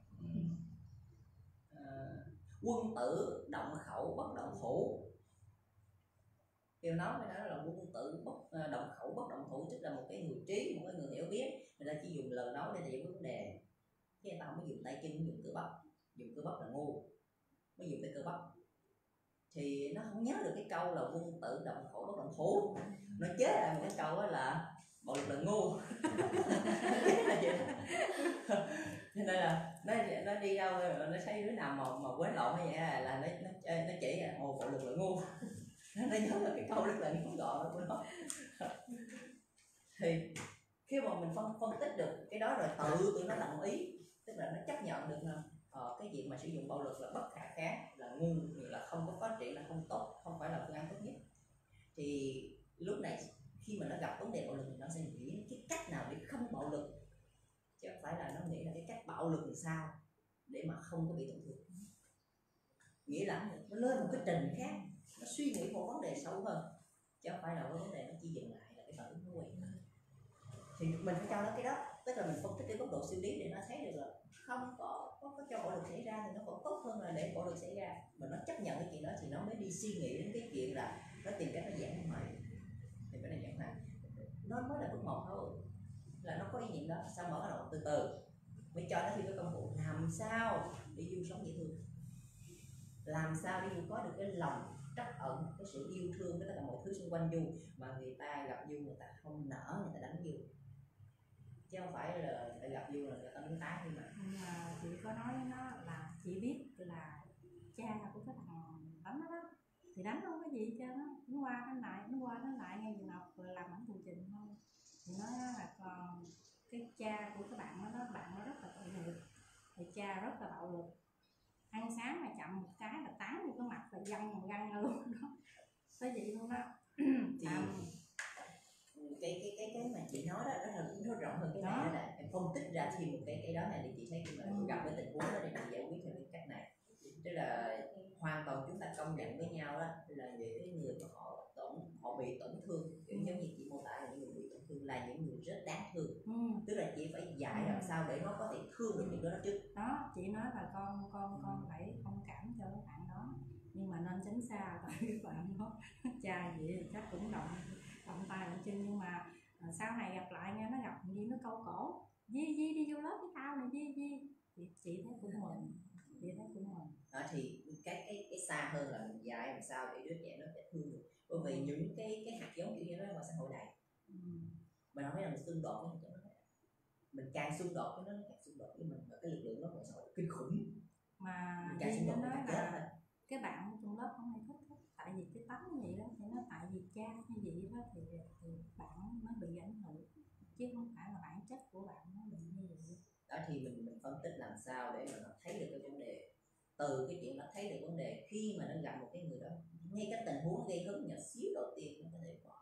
[SPEAKER 1] À, quân tử động khẩu bất động thủ. Điều nói với nó là quân tử bất động khẩu bất động thủ, tức là một cái người trí, một cái người hiểu biết, người ta chỉ dùng lời nói để giải quyết vấn đề. Chứ người ta không có dùng tay chân, dùng cơ bắp. Dùng cơ bắp là ngu, mới dùng tới cơ bắp. Thì nó không nhớ được cái câu là quân tử động khẩu bất động thủ, nó chế lại một cái câu là bạo lực là ngu. Cho nên là nó nó đi đâu nó thấy đứa nào mà mà quấy lộn như vậy là nó nó nó chỉ là ồ bạo lực là ngu. Nó nhớ là cái câu rất là ngắn gọn của nó. Thì khi mà mình phân phân tích được cái đó rồi tự tụi nó đồng ý, tức là nó chấp nhận được là ờ, cái việc mà sử dụng bạo lực là bất khả kháng, là ngu, là không có phát triển, là không tốt, không phải là phương án tốt nhất. Thì lúc này khi mà nó gặp vấn đề bạo lực thì nó sẽ nghĩ cái cách nào để không bạo lực, chứ không phải là nó nghĩ là cái cách bạo lực làm sao để mà không có bị tổn thương. Nghĩa là nó lên một cái trình khác, nó suy nghĩ một vấn đề sâu hơn, chứ không phải là cái vấn đề nó chỉ dừng lại là cái phản ứng nó quen. Thì mình phải cho nó cái đó, tức là mình phân tích cái góc độ xử lý để nó thấy được là không có có, có cho bạo lực xảy ra thì nó vẫn tốt hơn là để bạo lực xảy ra. Mà nó chấp nhận cái chuyện đó thì nó mới đi suy nghĩ đến cái chuyện là nó tìm cách nó giảm hoại, thì cái này giảm hoại nó mới là bước một thôi, là nó có ý niệm đó. Sau mở đầu từ từ mới cho nó đi cái công cụ làm sao để Du sống dễ thương, làm sao để Du có được cái lòng trắc ẩn cái sự yêu thương với tất cả mọi thứ xung quanh Du, mà người ta gặp Du người ta không nỡ, người ta đánh Du, chứ không phải là người ta gặp Du là người ta muốn tán. Nhưng mà
[SPEAKER 3] nhưng mà chị có nói với nó là chị biết là cha của cái thằng đánh nó đó thì đánh không có gì hết trơn á, nó qua nó lại nó qua nó lại ngay trường học rồi làm ảnh tù trình thôi. Thì nói là còn cái cha của cái bạn đó, đó bạn nó rất là tội nghiệp, thì cha rất là bạo lực, ăn sáng mà chậm một cái là tán vô cái mặt là văng một găng ra luôn đó, tới vậy luôn đó.
[SPEAKER 1] thì
[SPEAKER 3] à,
[SPEAKER 1] cái cái cái cái mà chị nói đó, đó là nó rộng hơn cái này, đó là em phân tích ra thêm một cái cái đó này, thì chị thấy khi mà
[SPEAKER 3] ừ.
[SPEAKER 1] gặp cái tình huống đó thì chị giải quyết theo cái cách này. Tức là hoàn toàn chúng ta công nhận với nhau đó là những cái người mà họ tổn họ bị tổn thương, kiểu giống như chị mô tả là những người bị tổn thương là những người rất đáng thương.
[SPEAKER 3] ừ.
[SPEAKER 1] Tức là chị phải dạy làm sao để nó có thể thương được những đứa đó trước.
[SPEAKER 3] Đó chị nói là con con con phải thông cảm cho các bạn đó, nhưng mà nên tránh xa, tại các bạn đó cha vậy thì chắc cũng động động tay động chân. Nhưng mà à, sau này gặp lại nghe nó gặp gì nó câu cổ Di Di đi vô lớp với tao này Di Di, chị, chị thấy cũng mừng, chị thấy cũng mừng.
[SPEAKER 1] Đó thì cái cái cái xa hơn là mình dạy làm sao để đứa trẻ nó sẽ thương được, bởi vì những cái cái hạt giống kiểu như đó ngoài xã hội này
[SPEAKER 3] ừ.
[SPEAKER 1] mình không phải là mình xung đột với hạt giống đó, mình càng xung đột với nó, nó càng xung đột với mình, và cái lực lượng nó ngoài xã hội kinh khủng.
[SPEAKER 3] Mà
[SPEAKER 1] càng
[SPEAKER 3] Di
[SPEAKER 1] xung
[SPEAKER 3] nó
[SPEAKER 1] đột
[SPEAKER 3] nói
[SPEAKER 1] càng
[SPEAKER 3] là
[SPEAKER 1] chết.
[SPEAKER 3] cái bạn trong lớp không ai thích hết, tại vì cái tánh như vậy đó, thì nó tại vì cha như vậy đó thì, thì bạn nó bị ảnh hưởng, chứ không phải là bản chất của bạn nó bị như vậy.
[SPEAKER 1] Đó thì mình mình phân tích làm sao để mà nó thấy được cái vấn đề, từ cái chuyện nó thấy được vấn đề khi mà nó gặp một cái người đó, ngay cái tình huống gây hấn nhỏ xíu đầu tiên nó có thể bỏ.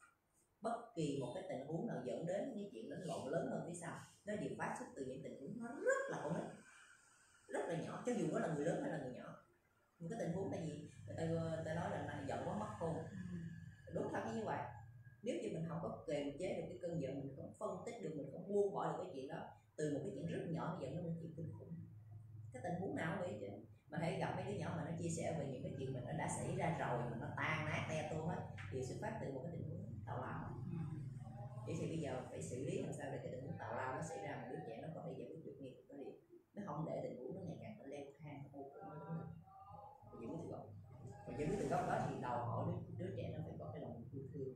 [SPEAKER 1] Bất kỳ một cái tình huống nào dẫn đến cái chuyện đánh lộn lớn hơn phía sau, nó đều phát xuất từ những tình huống nó rất là con nít, rất là nhỏ, cho dù nó là người lớn hay là người nhỏ. Những cái tình huống là gì, người ta, người ta nói là nó giận quá mất khôn, đúng thật như vậy. Nếu như mình không có kiềm chế được cái cơn giận, mình không phân tích được, mình không buông bỏ được cái chuyện đó, từ một cái chuyện rất nhỏ nó dẫn đến một chuyện kinh khủng. Cái tình huống nào vậy chứ, mà hãy gặp mấy đứa nhỏ mà nó chia sẻ về những cái chuyện mình nó đã xảy ra rồi mà nó tan nát te tua hết, thì xuất phát từ một cái tình huống tào lao. Vậy thì bây giờ phải xử lý làm sao để cái tình huống tào lao nó xảy ra mà đứa trẻ nó có thể giải quyết được ngay cái điểm, nó không để tình huống nó ngày càng nó leo thang vô cùng nó lớn. Và giải quyết từ gốc, và giải quyết từ gốc đó thì đầu hỏi đứa, đứa trẻ nó phải có cái lòng yêu thương,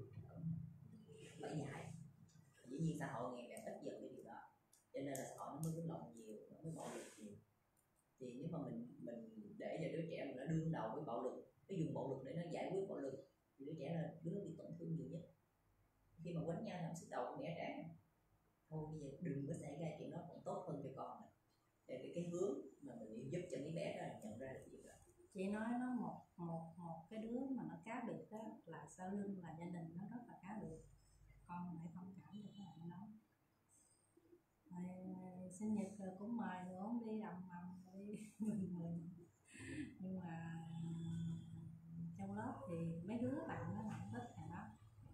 [SPEAKER 1] phải dạy. Dĩ nhiên xã hội ngày càng ít dần cái điều đó, cho nên là xã hội nó mới biến động nhiều, nó mới bạo lực nhiều. Thì nếu mà mình mình để cho đứa trẻ mình nó đương đầu với bạo lực, nó dùng bạo lực để nó giải quyết bạo lực, thì đứa trẻ là đứa bị tổn thương nhiều nhất. Khi mà quánh nhau làm sức đầu của mẹ trẻ, thôi bây giờ đừng có xảy ra chuyện đó còn tốt hơn cho con mình. Để cái, cái hướng mà mình giúp cho mấy bé đó nhận ra được việc đó.
[SPEAKER 3] Chị nói nó một một một cái đứa mà nó cá biệt đó là sau lưng là gia đình nó rất là cá biệt, con phải thông cảm cho các bạn đó. Rồi, sinh nhật rồi cũng mời nữa không đi đầm mầm đi mình mình, nhưng mà trong lớp thì mấy đứa bạn nó không thích thằng đó.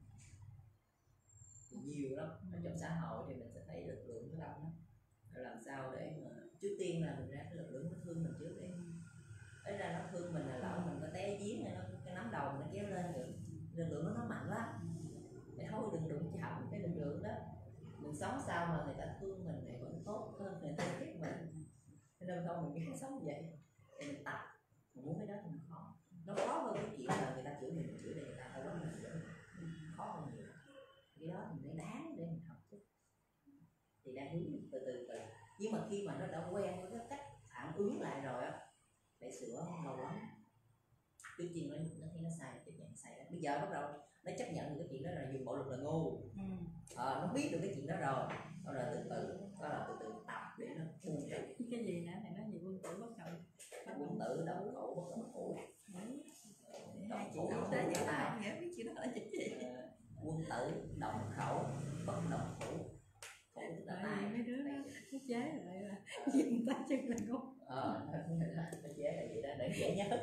[SPEAKER 1] Nhiều lắm ở trong xã hội thì mình sẽ thấy lực lượng nó đông lắm, làm sao để mà trước tiên là mình ra cái lực lượng nó thương mình trước đi, ấy ra nó thương mình là lỡ mình có té giếng này, nó cái nắm đầu nó kéo lên được, lực lượng nó nó mạnh lắm, để thôi đừng đụng chạm cái lực lượng đó. Mình sống sao mà người ta thương mình này vẫn tốt hơn người ta ghét mình, cho nên không mình ghét sống vậy thì mình tập. Mình muốn cái đó thì nó khó, nó khó hơn cái chuyện là người ta chửi mình, mình chửi để người ta không quánh mình nữa, khó hơn nhiều. Cái đó thì mới đáng để mình học chứ, thì đang hướng từ từ từ. Nhưng mà khi mà nó đã quen với cái cách phản ứng lại rồi á, để sửa lâu lắm. Trước tiên nó nó thấy nó sai, nó chấp nhận sai đó. Bây giờ bắt đầu nó chấp nhận được cái chuyện đó là dùng bạo lực là ngu,
[SPEAKER 3] ừ.
[SPEAKER 1] à, nó biết được cái chuyện đó rồi, đó là từ từ, đó là từ từ tập để nó buông ra.
[SPEAKER 3] Cái gì nữa thì nó gì quân tử bất động,
[SPEAKER 1] Quân tử động khẩu bất động thủ.
[SPEAKER 3] Hai chị nói tới vậy ta nghĩa biết chữ đó là chữ gì?
[SPEAKER 1] Quân tử động khẩu bất động thủ. Thủ tức là
[SPEAKER 3] tại
[SPEAKER 1] tài.
[SPEAKER 3] Mấy đứa nó, nó chế lại là gì ta chân là ngu.
[SPEAKER 1] Ờ, nó chế là vậy đó để dễ nhớ.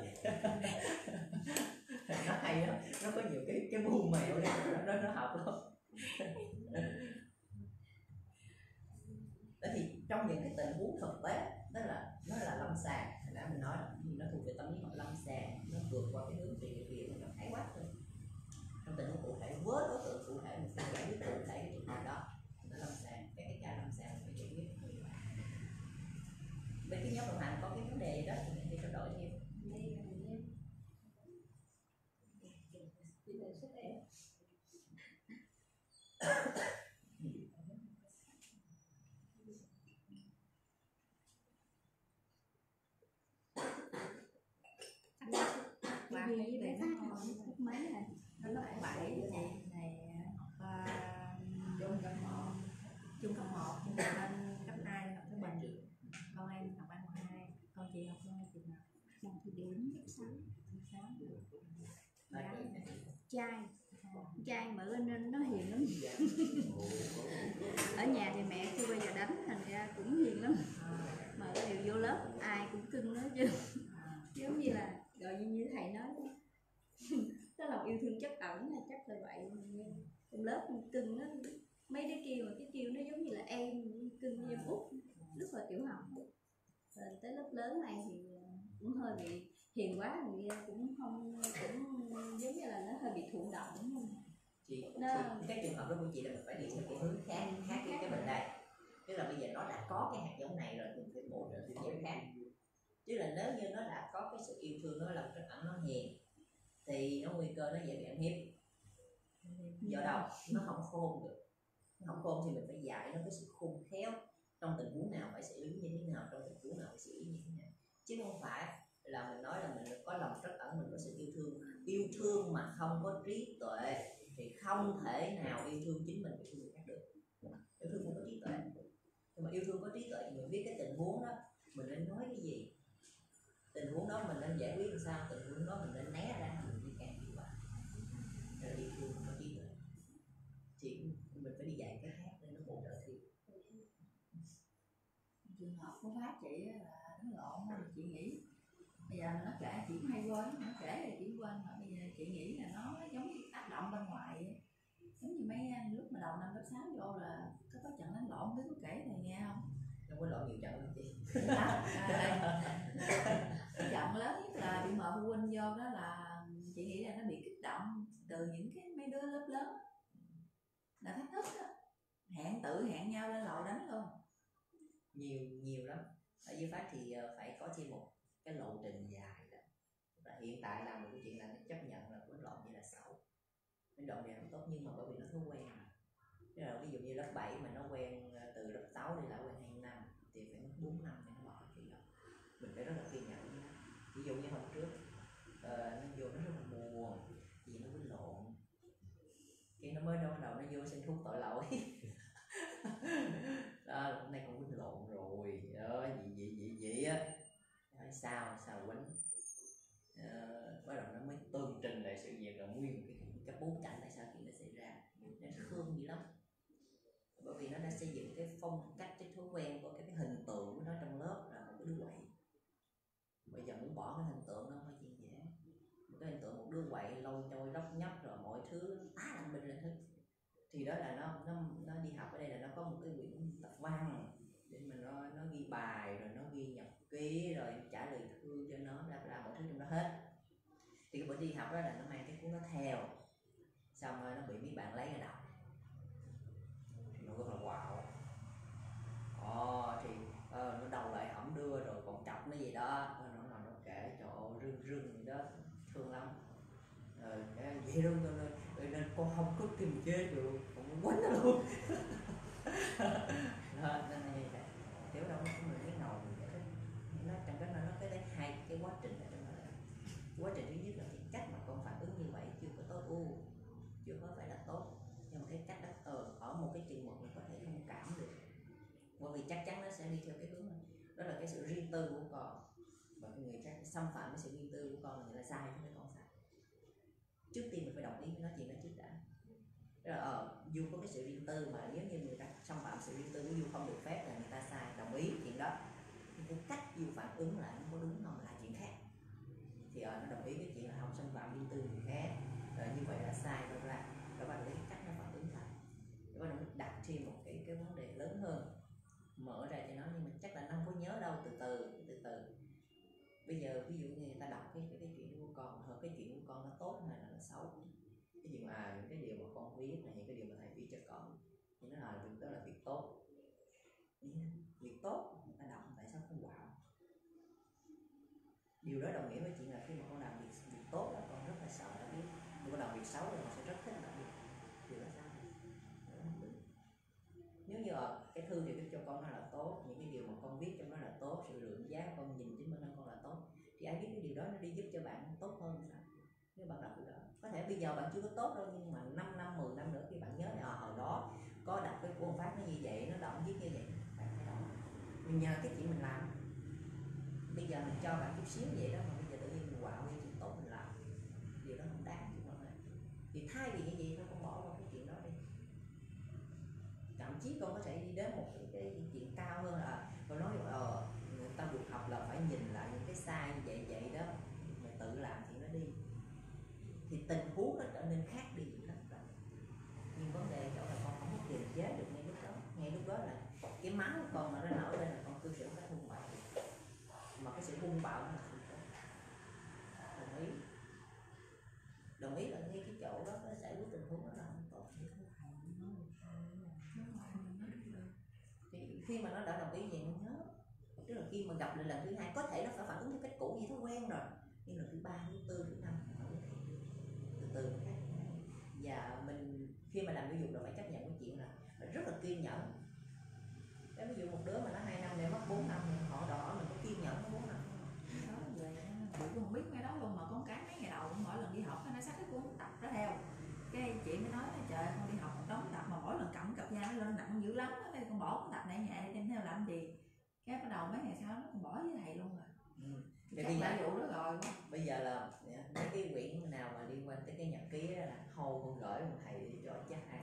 [SPEAKER 1] Nó hay lắm, nó có nhiều cái cái mưu mẹo để nó nó, nó học lắm. Đó thì trong những cái tình huống thực tế, đó là nó là lâm sàng, hồi nãy mình nói thì nó thuộc về tâm lý học lâm sàng, nó vượt qua cái hướng trị liệu viện, nó khái quát thôi. Trong tình huống cụ thể với đối tượng cụ thể mình sẽ giải quyết cụ thể cái trường hợp đó, nó lâm sàng, cái cái ca lâm sàng phải giải quyết. Bên cái nhóm đồng hành có cái vấn đề đó thì mình đi trao đổi thêm.
[SPEAKER 4] Huy với bé Phát học lớp mấy này?
[SPEAKER 3] Nó lớp bảy chị này học uh, trung cấp một, trung cấp một lên cấp hai học cái Bình. Con em học ban ngoại hai, con chị học con chị nào?
[SPEAKER 4] Bằng thì đến lớp sáu.
[SPEAKER 3] Sáu.
[SPEAKER 4] Trai, trai mà lên nên nó hiền lắm. Ở nhà thì mẹ chưa bao giờ đánh, thành ra cũng hiền lắm. Mà cái điều vô lớp ai cũng cưng nó chứ. Giống như là rồi như, như thầy nói đó lòng yêu thương chất ẩn là chắc là vậy. Trong lớp cưng nó mấy đứa kia mà cái kêu nó giống như là em cưng như em út lúc là tiểu học. Rồi tới lớp lớn này thì cũng hơi bị hiền quá thì cũng không, cũng giống như là nó hơi bị thụ động đúng không?
[SPEAKER 1] Chị,
[SPEAKER 4] nó...
[SPEAKER 1] chị cái trường hợp đó của chị là mình phải đi theo cái hướng khác khác cái cái mình đây, tức là bây giờ nó đã có cái hạt giống này rồi thì mình phải bổ trợ theo giống khác. Chứ là nếu như nó đã có cái sự yêu thương, nó lòng trắc ẩn, nó hiền thì nó nguy cơ nó dễ bị ăn hiếp. Do đâu nó không khôn được, nó không khôn thì mình phải dạy nó cái sự khôn khéo trong tình huống nào phải xử lý như thế nào, trong tình huống nào phải xử lý như thế nào, chứ không phải là mình nói là mình có lòng trắc ẩn, mình có sự yêu thương. Yêu thương mà không có trí tuệ thì không thể nào yêu thương chính mình và yêu thương người khác được. Yêu thương không có trí tuệ, nhưng mà yêu thương có trí tuệ thì mình biết cái tình huống đó mình nên nói cái gì, tình huống đó mình nên giải quyết làm sao, tình huống đó mình nên né ra, mình đi càng hiệu quả. Rồi yêu thương có trí tuệ thì mình phải đi dạy cái khác để nó bổ trợ thêm.
[SPEAKER 3] Trường hợp của Phát chị là nó lộn mà chị nghĩ bây giờ nó kể chị cũng hay quên, nó kể thì chị quên, mà bây giờ chị nghĩ là nó giống như tác động bên ngoài ấy. Giống như mấy lúc mà đầu năm lớp sáu vô là có có trận đánh lộn, biết có kể thầy nghe không?
[SPEAKER 1] Không có lộn nhiều trận lắm chị.
[SPEAKER 3] Trận lớn nhất là bị mợ phụ huynh vô đó là chị nghĩ là nó bị kích động từ những cái mấy đứa lớp lớn là thách thức đó, hẹn tự hẹn nhau lên lầu đánh luôn.
[SPEAKER 1] Nhiều nhiều lắm. Ở dưới Phát thì phải có thêm một cái lộ trình dài đó. Và hiện tại là một cái chuyện là nó chấp nhận là đánh lộn như là xấu, đánh lộn thì không tốt, nhưng mà bởi vì nó thói quen. Tức là ví dụ như lớp bảy mà nó quen từ lớp sáu đi lại quen hai năm thì phải mất bốn năm để nó bỏ chuyện đó. Mình phải rất là kiên nhẫn với nó. Ví dụ như hôm trước uh, nó vô nó rất là buồn vì nó quýnh lộn, cái nó mới đâu đầu nó vô xin thuốc tội lỗi. Đó, hôm nay con quýnh lộn rồi đó, gì gì gì gì á, nói sao sao quýnh, uh, bắt đầu nó mới tường trình lại sự việc là nguyên cái cái bối cảnh tại sao chuyện đã xảy ra. Nó thương dữ lắm, bởi vì nó đã xây dựng cái phong cách, cái thói quen của cái, cái hình tượng của nó trong lớp là một cái đứa quậy. Bây giờ muốn bỏ cái hình tượng nó không phải chuyện dễ. Một cái hình tượng một đứa quậy lôi trôi lóc nhóc rồi mọi thứ tá làm bình lên hết. Thì đó là nó nó nó đi học ở đây là nó có một cái quyển tập văn để mà nó nó ghi bài, rồi nó ghi nhật ký, rồi trả lời thư cho nó, bla bla mọi thứ trong đó hết. Thì cái bữa đi học đó là nó mang cái cuốn đó theo, xong rồi nó bị mấy bạn lấy ra đọc, nó rất là wow. Ồ, thì uh, nó đầu lại ổng đưa rồi còn chọc nó gì đó, nó nó nó kể trời ơi rưng rưng gì đó, thương lắm. Rồi vậy đâu nên, nên con không có kiềm chế được, con quánh nó luôn. Đó, nên là vậy. Thiếu đâu nó cũng cái ngầu gì vậy. Nó trong cái nó nó cái hai cái quá trình ở trong đó. Quá trình thứ nhất là cái cách mà con phản ứng như vậy chưa có tốt, u chưa có phải là tốt, nhưng mà cái cách đó ở, ở một cái chừng mực mình có thể thông cảm được, bởi vì chắc chắn nó sẽ đi theo cái hướng này. Đó là cái sự riêng tư của con, và cái người khác xâm phạm cái sự riêng tư của con là người ta sai chứ không phải con sai. Trước tiên mình phải đồng ý với nó chuyện đó trước đã. Tức là ờ, Du có cái sự riêng tư mà nếu như người ta xâm phạm sự riêng tư của Du không được phép là người ta sai, đồng ý chuyện đó. Nhưng cái cách Du phản ứng lại nó có đúng không là chuyện khác. Thì ờ, nó đồng ý cái chuyện là không xâm phạm riêng tư người khác, rồi như vậy là sai rồi ra. Rồi bắt đầu cái cách nó phản ứng lại, rồi bắt đầu đặt thêm một cái cái vấn đề lớn hơn, mở ra cho nó, nhưng mà chắc là nó không có nhớ đâu, từ từ từ từ. Bây giờ ví dụ như người ta đọc cái cái, cái chuyện của con, hoặc cái chuyện của con nó tốt hay là nó xấu, cái gì mà à, những cái điều mà con viết là những cái điều mà thầy viết cho con thì nó là việc đó là việc tốt, việc tốt người ta đọc tại sao không wow. Điều đó đồng nghĩa với chuyện là khi mà con làm việc, việc tốt là con rất là sợ đã biết, nhưng con làm việc xấu thì con sẽ rất thích đã biết. Điều đó sao? Nếu như cái thư thì viết cho con nó là tốt, những cái điều mà con viết trong nó là tốt, sự lượng giá con nhìn chính bản thân con là tốt, thì ai biết cái điều đó nó đi giúp cho bạn tốt hơn sao? nếu bạn đọc được đó. Có thể bây giờ bạn chưa có tốt đâu, nhưng mà năm năm mười năm nữa khi bạn nhớ là hồi đó có đọc cái của ông Phát nó như vậy, nó động viết như vậy, bạn phải đọc. Mình nhờ cái chuyện mình làm, bây giờ mình cho bạn chút xíu vậy đó, mà bây giờ tự nhiên mình quạo cái chuyện tốt mình làm, điều đó không đáng chuyện đó này. Thì thay vì như vậy thôi, con bỏ qua cái chuyện đó đi. Thậm chí con có thể đi đến một cái, cái chuyện cao hơn là con nói ờ người ta được học là phải nhìn lại những cái sai như vậy vậy đó, mày tự làm thì nó đi, thì tình huống nó trở nên khác đi dữ lắm. Nhưng vấn đề chỗ là con không có kiềm chế được ngay lúc đó, ngay lúc đó là cái máu của con mà nó nổi lên là con cư xử cái hung bạo, mà cái sự hung bạo nó là không tốt. Đồng ý, đồng ý là ngay cái chỗ đó nó giải quyết tình huống đó là không tốt. Thì khi mà nó đã đồng ý vậy nó nhớ, tức là khi mà gặp lại lần thứ hai có thể nó phải phản ứng theo cách cũ vậy, thói quen rồi, nhưng lần thứ ba, thứ tư, thứ năm từ từ nó khác. Và mình khi mà làm giáo dục là phải chấp nhận cái chuyện là rất là kiên nhẫn. Cái ví dụ một đứa mà nó hai năm để mất bốn năm, họ đòi hỏi mình có kiên nhẫn nó bốn năm.
[SPEAKER 3] Đó về bữa con biết ngay đó luôn, mà con cái mấy ngày đầu mỗi lần đi học nó xách cái cuốn tập đó theo. Cái chị mới nói trời con đi học một đống tập mà mỗi lần cầm cặp da nó lên nặng dữ lắm, đây con bỏ cái tập này nhẹ đem theo làm gì. Cái bắt đầu mấy ngày sau nó còn bỏ với thầy luôn rồi.
[SPEAKER 1] Ừ.
[SPEAKER 3] Thì bây giờ vụ đó rồi.
[SPEAKER 1] Bây giờ là mấy cái quyển nào mà liên quan tới cái nhật ký đó là hồi con gửi một thầy đi cho chắc ăn.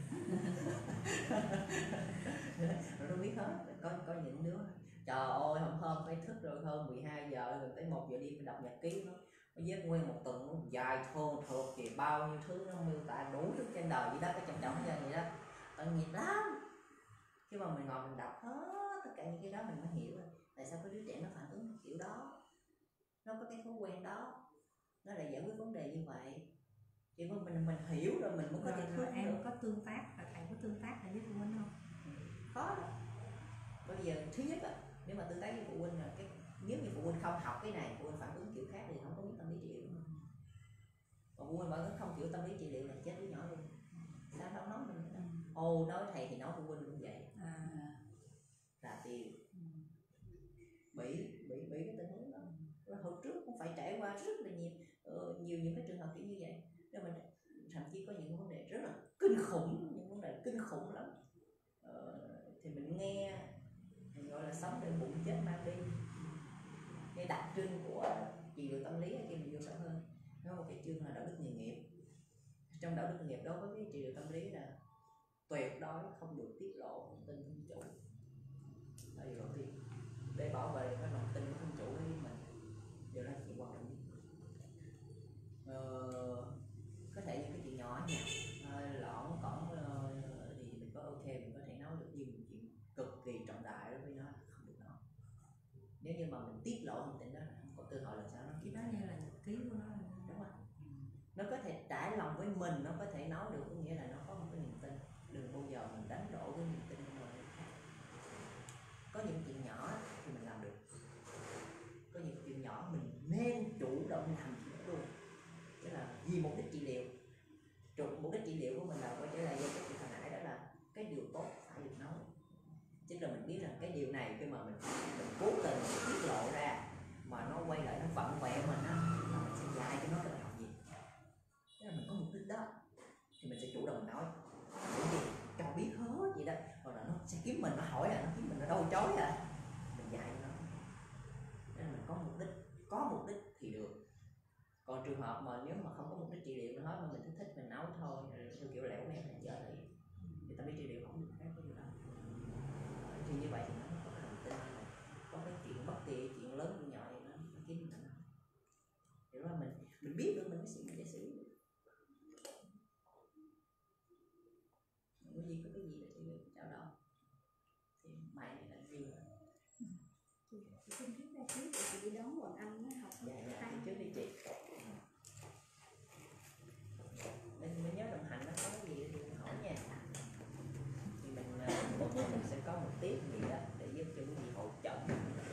[SPEAKER 1] Nó đâu biết hết. Có có những đứa trời ơi hôm hôm phải thức rồi hơn mười hai giờ rồi tới một giờ đi phải đọc nhật ký nó. Nó viết nguyên một tuần nó dài thôn thuộc thì bao nhiêu thứ nó miêu tả đủ thứ trên đời vậy đó, cái trong trọng ra vậy đó. Tội nghiệp lắm. Chứ mà mình ngồi mình đọc hết tất cả những cái đó mình mới hiểu rồi. Tại sao cái đứa trẻ nó phản ứng kiểu đó, nó có cái thói quen đó, nó lại giải quyết vấn đề như vậy. Thì mình mình, mình hiểu rồi mình mới có thể
[SPEAKER 3] rồi em
[SPEAKER 1] được.
[SPEAKER 3] có tương tác, và thầy có tương tác với phụ huynh không?
[SPEAKER 1] Khó lắm. Bây giờ thứ nhất là nếu mà tương tác với phụ huynh là cái nếu như phụ huynh không học cái này, phụ huynh phản ứng kiểu khác thì không có biết tâm lý trị liệu. Còn phụ huynh phản ứng không kiểu tâm lý trị liệu là chết đứa nhỏ luôn. Sao đâu nói mình nữa. Ồ nói thầy thì nói phụ huynh cũng vậy.
[SPEAKER 3] À.
[SPEAKER 1] Là tiêu. Bị bị bị cái tình huống đó. Rồi hồi trước cũng phải trải qua rất là nhiều uh, nhiều những cái trường hợp kiểu như vậy. Nên mình thậm chí có những vấn đề rất là kinh khủng, những vấn đề kinh khủng lắm. Uh, thì mình nghe mình gọi là sống để bụng chết mang đi. Cái đặc trưng của trị liệu tâm lý khi mình vô sâu hơn, nó một cái chương là đạo đức nghề nghiệp. Trong đạo đức nghề nghiệp đối với cái trị liệu tâm lý là tuyệt đối không được tiết lộ thông tin thân chủ. Đó là điều đầu tiên để bảo vệ cái lòng tin của thân chủ với mình. Điều đó là chuyện quan trọng nhất. Ờ, có thể những cái chuyện nhỏ nha, à, lõn cỏn uh, thì mình có ok mình có thể nói được, nhưng những chuyện cực kỳ trọng đại đối với nó không được nói. Nếu như mà mình tiết lộ thông tin đó là không có cơ hội làm sao nó
[SPEAKER 3] Cái đó như là nhật ký của nó.
[SPEAKER 1] Đúng rồi. Nó có thể trải lòng với mình, nó có thể nói được, có nghĩa là nó có một cái niềm tin. Đừng bao giờ mình đánh đổ cái niềm tin của người khác. Có những chuyện nhỏ thì mình làm được, có những chuyện nhỏ mình nên chủ động làm chuyện luôn. Tức là vì mục đích trị liệu, mục đích trị liệu của mình là quay trở lại với cái chuyện hồi nãy, đó là cái điều tốt phải được nói. Chứ là mình biết rằng cái điều này khi mà mình mình cố tình tiết lộ ra mà nó quay lại nó vặn vẹo mình á, là mình sẽ dạy cho nó cái bài học gì. Tức là mình có mục đích đó thì mình sẽ chủ động nói, bởi vì cho biết hết vậy đó, hoặc là nó sẽ kiếm mình, nó hỏi là nó kiếm mình, nó đâu chối à, mình dạy cho nó. Nên mình có mục đích, có mục đích thì được. Còn trường hợp mà nếu mà không có mục đích trị liệu nữa hết, mà mình thích thích mình nói thôi, theo kiểu lẻo mép mình giờ thì thì tâm lý trị liệu không được phép cái điều đó. Thì như vậy thì nó có cái lòng tin, có cái chuyện bất kỳ chuyện lớn chuyện nhỏ thì nó nó kiếm mình. Hiểu là mình mình biết được mình mới xử để xử được. Cái gì có cái gì là chị chào đâu thì mày thì là gì rồi.
[SPEAKER 4] Chị xin phép ra trước để chị đi đón Hoàng Anh nó học.
[SPEAKER 1] Dạ dạ chị trước đi chị. Mình mới nhớ đồng hành nó có cái gì thì mình hỏi nha. Thì mình mình sẽ có một tiết gì đó để giúp cho cái gì hỗ trợ.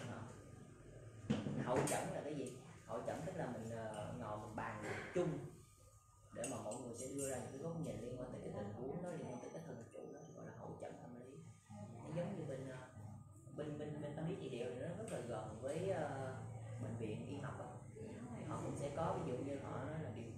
[SPEAKER 1] Hỗ trợ là cái gì? Hỗ trợ tức là mình ngồi một bàn chung để mà mọi người sẽ đưa ra những cái góc nhìn liên quan tới cái tình huống đó, liên quan tới cái thân chủ đó, gọi là hỗ trợ tâm lý. Nó giống như bên bên bên bên tâm lý trị liệu thì nó rất là gần với uh, bệnh viện y học đó. Họ cũng sẽ có ví dụ như họ nói là điều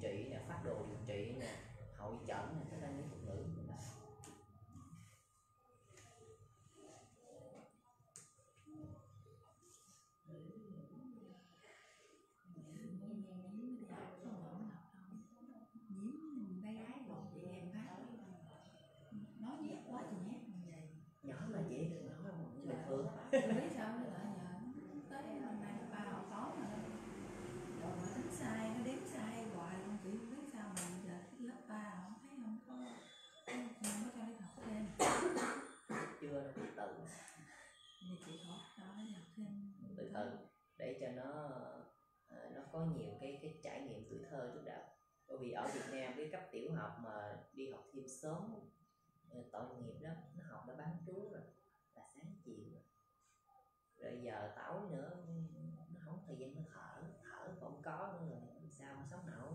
[SPEAKER 1] có nhiều cái cái trải nghiệm tuổi thơ trước đã. Bởi vì ở Việt Nam cái cấp tiểu học mà đi học thêm sớm tội nghiệp lắm, nó học đã bán trú rồi, là sáng chiều rồi, rồi giờ tối nữa nó không có thời gian nó thở, thở không có nữa rồi làm sao mà sống nổi.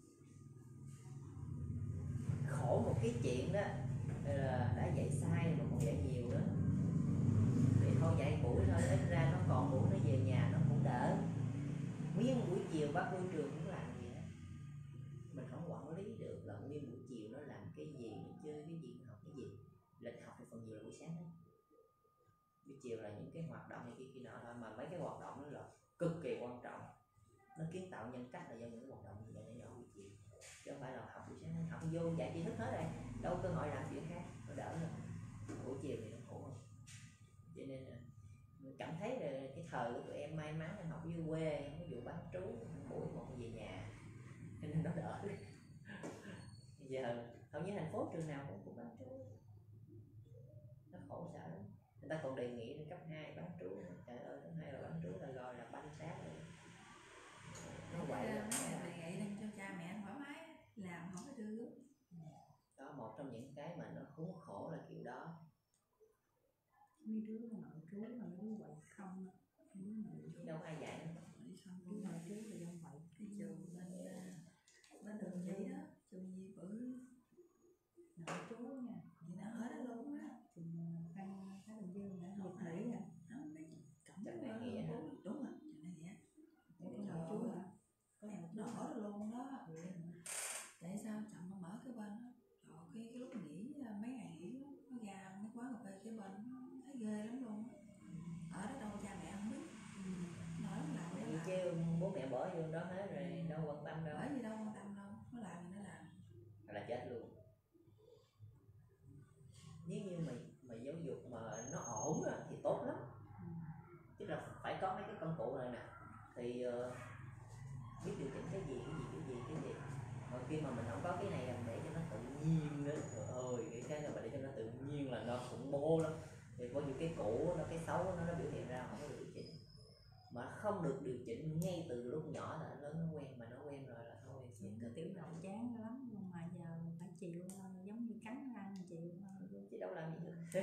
[SPEAKER 1] Khổ một cái chuyện đó là đã dạy sai mà còn dạy nhiều nữa, thì thôi dạy buổi thôi, ít ra nó còn buổi nó về nhà nó cũng đỡ. Nguyên buổi chiều bác vô trường cũng làm gì hết, mình không quản lý được là nguyên buổi chiều nó làm cái gì, nó chơi cái gì, nó học cái gì. Lịch học thì phần nhiều là buổi sáng hết, buổi chiều là những cái hoạt động này kia kia nọ thôi, mà mấy cái hoạt động đó là cực kỳ quan trọng, nó kiến tạo nhân cách là do những hoạt động như vậy nhỏ buổi chiều, chứ không phải là học buổi sáng. Học vô dạy tri thức hết rồi, đâu có cơ hội làm chuyện khác, nó đỡ rồi. Buổi chiều thì nó khổ hơn. Cho nên là mình cảm thấy là cái thời của tụi em may mắn là học dưới quê, không có vụ bán trú, buổi một về nhà, cho nên nó đỡ. Giờ hầu như thành phố trường nào cũng cũng bán trú, nó khổ sở lắm. Người ta còn đề nghị lên cấp hai bán trú, trời ơi cấp hai là bán trú là gọi là banh xác rồi, nó quậy lắm.
[SPEAKER 3] Đề nghị lên cho cha mẹ thoải mái làm không có đưa.
[SPEAKER 1] Đó, một trong những cái mà nó khốn khổ là kiểu đó.
[SPEAKER 3] Mấy đứa nội trú là mấy đứa quậy không,
[SPEAKER 1] Đâu có ai dạy nữa.
[SPEAKER 3] đi xong đứa nội trú là dân quậy. Cái trường bên bên đường vậy đó, trường gì bự nội trú nha, vậy nó ở đó luôn á, trường Phan Thái Bình Dương hả, Nhật Mỹ hả, không biết cổng
[SPEAKER 1] Chẳng này nghĩa hả?
[SPEAKER 3] Đúng rồi, chẳng này nghĩa. Cái nội trú hả? Nó ở đó luôn đó. Tại sao chậm mà mở cái bên đó? Trời, cái, cái lúc nghỉ mấy ngày nghỉ nó ra mấy quán cà phê cái bên thấy ghê lắm luôn. Ở đó đâu cha mẹ không biết. Nói nó làm để làm.
[SPEAKER 1] Chứ bố mẹ bỏ vô đó hết rồi, đâu quan tâm đâu.
[SPEAKER 3] Bởi vì đâu quan tâm đâu, nó làm thì nó làm.
[SPEAKER 1] Là chết luôn. Nếu như mà mà giáo dục mà nó ổn thì tốt lắm. Tức là phải có mấy cái công cụ này nè, thì uh, biết điều chỉnh cái gì, cái gì, cái gì, cái gì. Mà khi mà mình không có cái này làm để cho nó tự nhiên nữa, trời ơi, cái cái này mà để cho nó tự nhiên là nó khủng bố lắm. Thì có những cái cũ, nó cái xấu nó nó biểu hiện ra không có được điều chỉnh. Mà không được điều chỉnh ngay từ lúc nhỏ là lớn nó quen, mà nó quen rồi là thôi
[SPEAKER 3] Những cái tiểu đầu chán lắm, nhưng mà giờ phải chịu giống như cắn răng chịu thôi.
[SPEAKER 1] Chứ đâu làm gì được.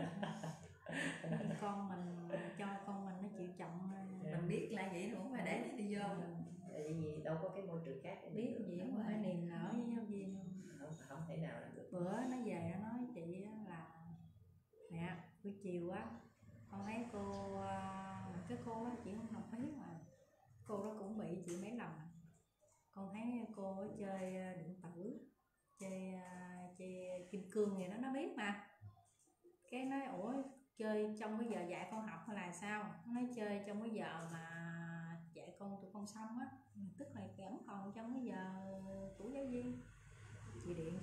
[SPEAKER 3] Con mình cho con mình nó chịu trọng,
[SPEAKER 2] mình biết là vậy nó cũng phải để nó đi vô.
[SPEAKER 1] Tại vì đâu có cái môi trường khác để
[SPEAKER 3] biết gì cũng phải niềm nở với giáo viên.
[SPEAKER 1] Không, không thể nào làm được.
[SPEAKER 3] Bữa nó về nó nói chị là mẹ buổi chiều á con thấy cô, cái cô đó chị không học mấy mà cô đó cũng bị chị mấy lần. Con thấy cô chơi điện tử, chơi chơi kim cương gì đó nó biết mà. Cái nói ủa chơi trong cái giờ dạy con học hay là sao? Nó nói chơi trong cái giờ mà dạy con tụi con xong á, tức là vẫn còn trong cái giờ của giáo viên. Chị điện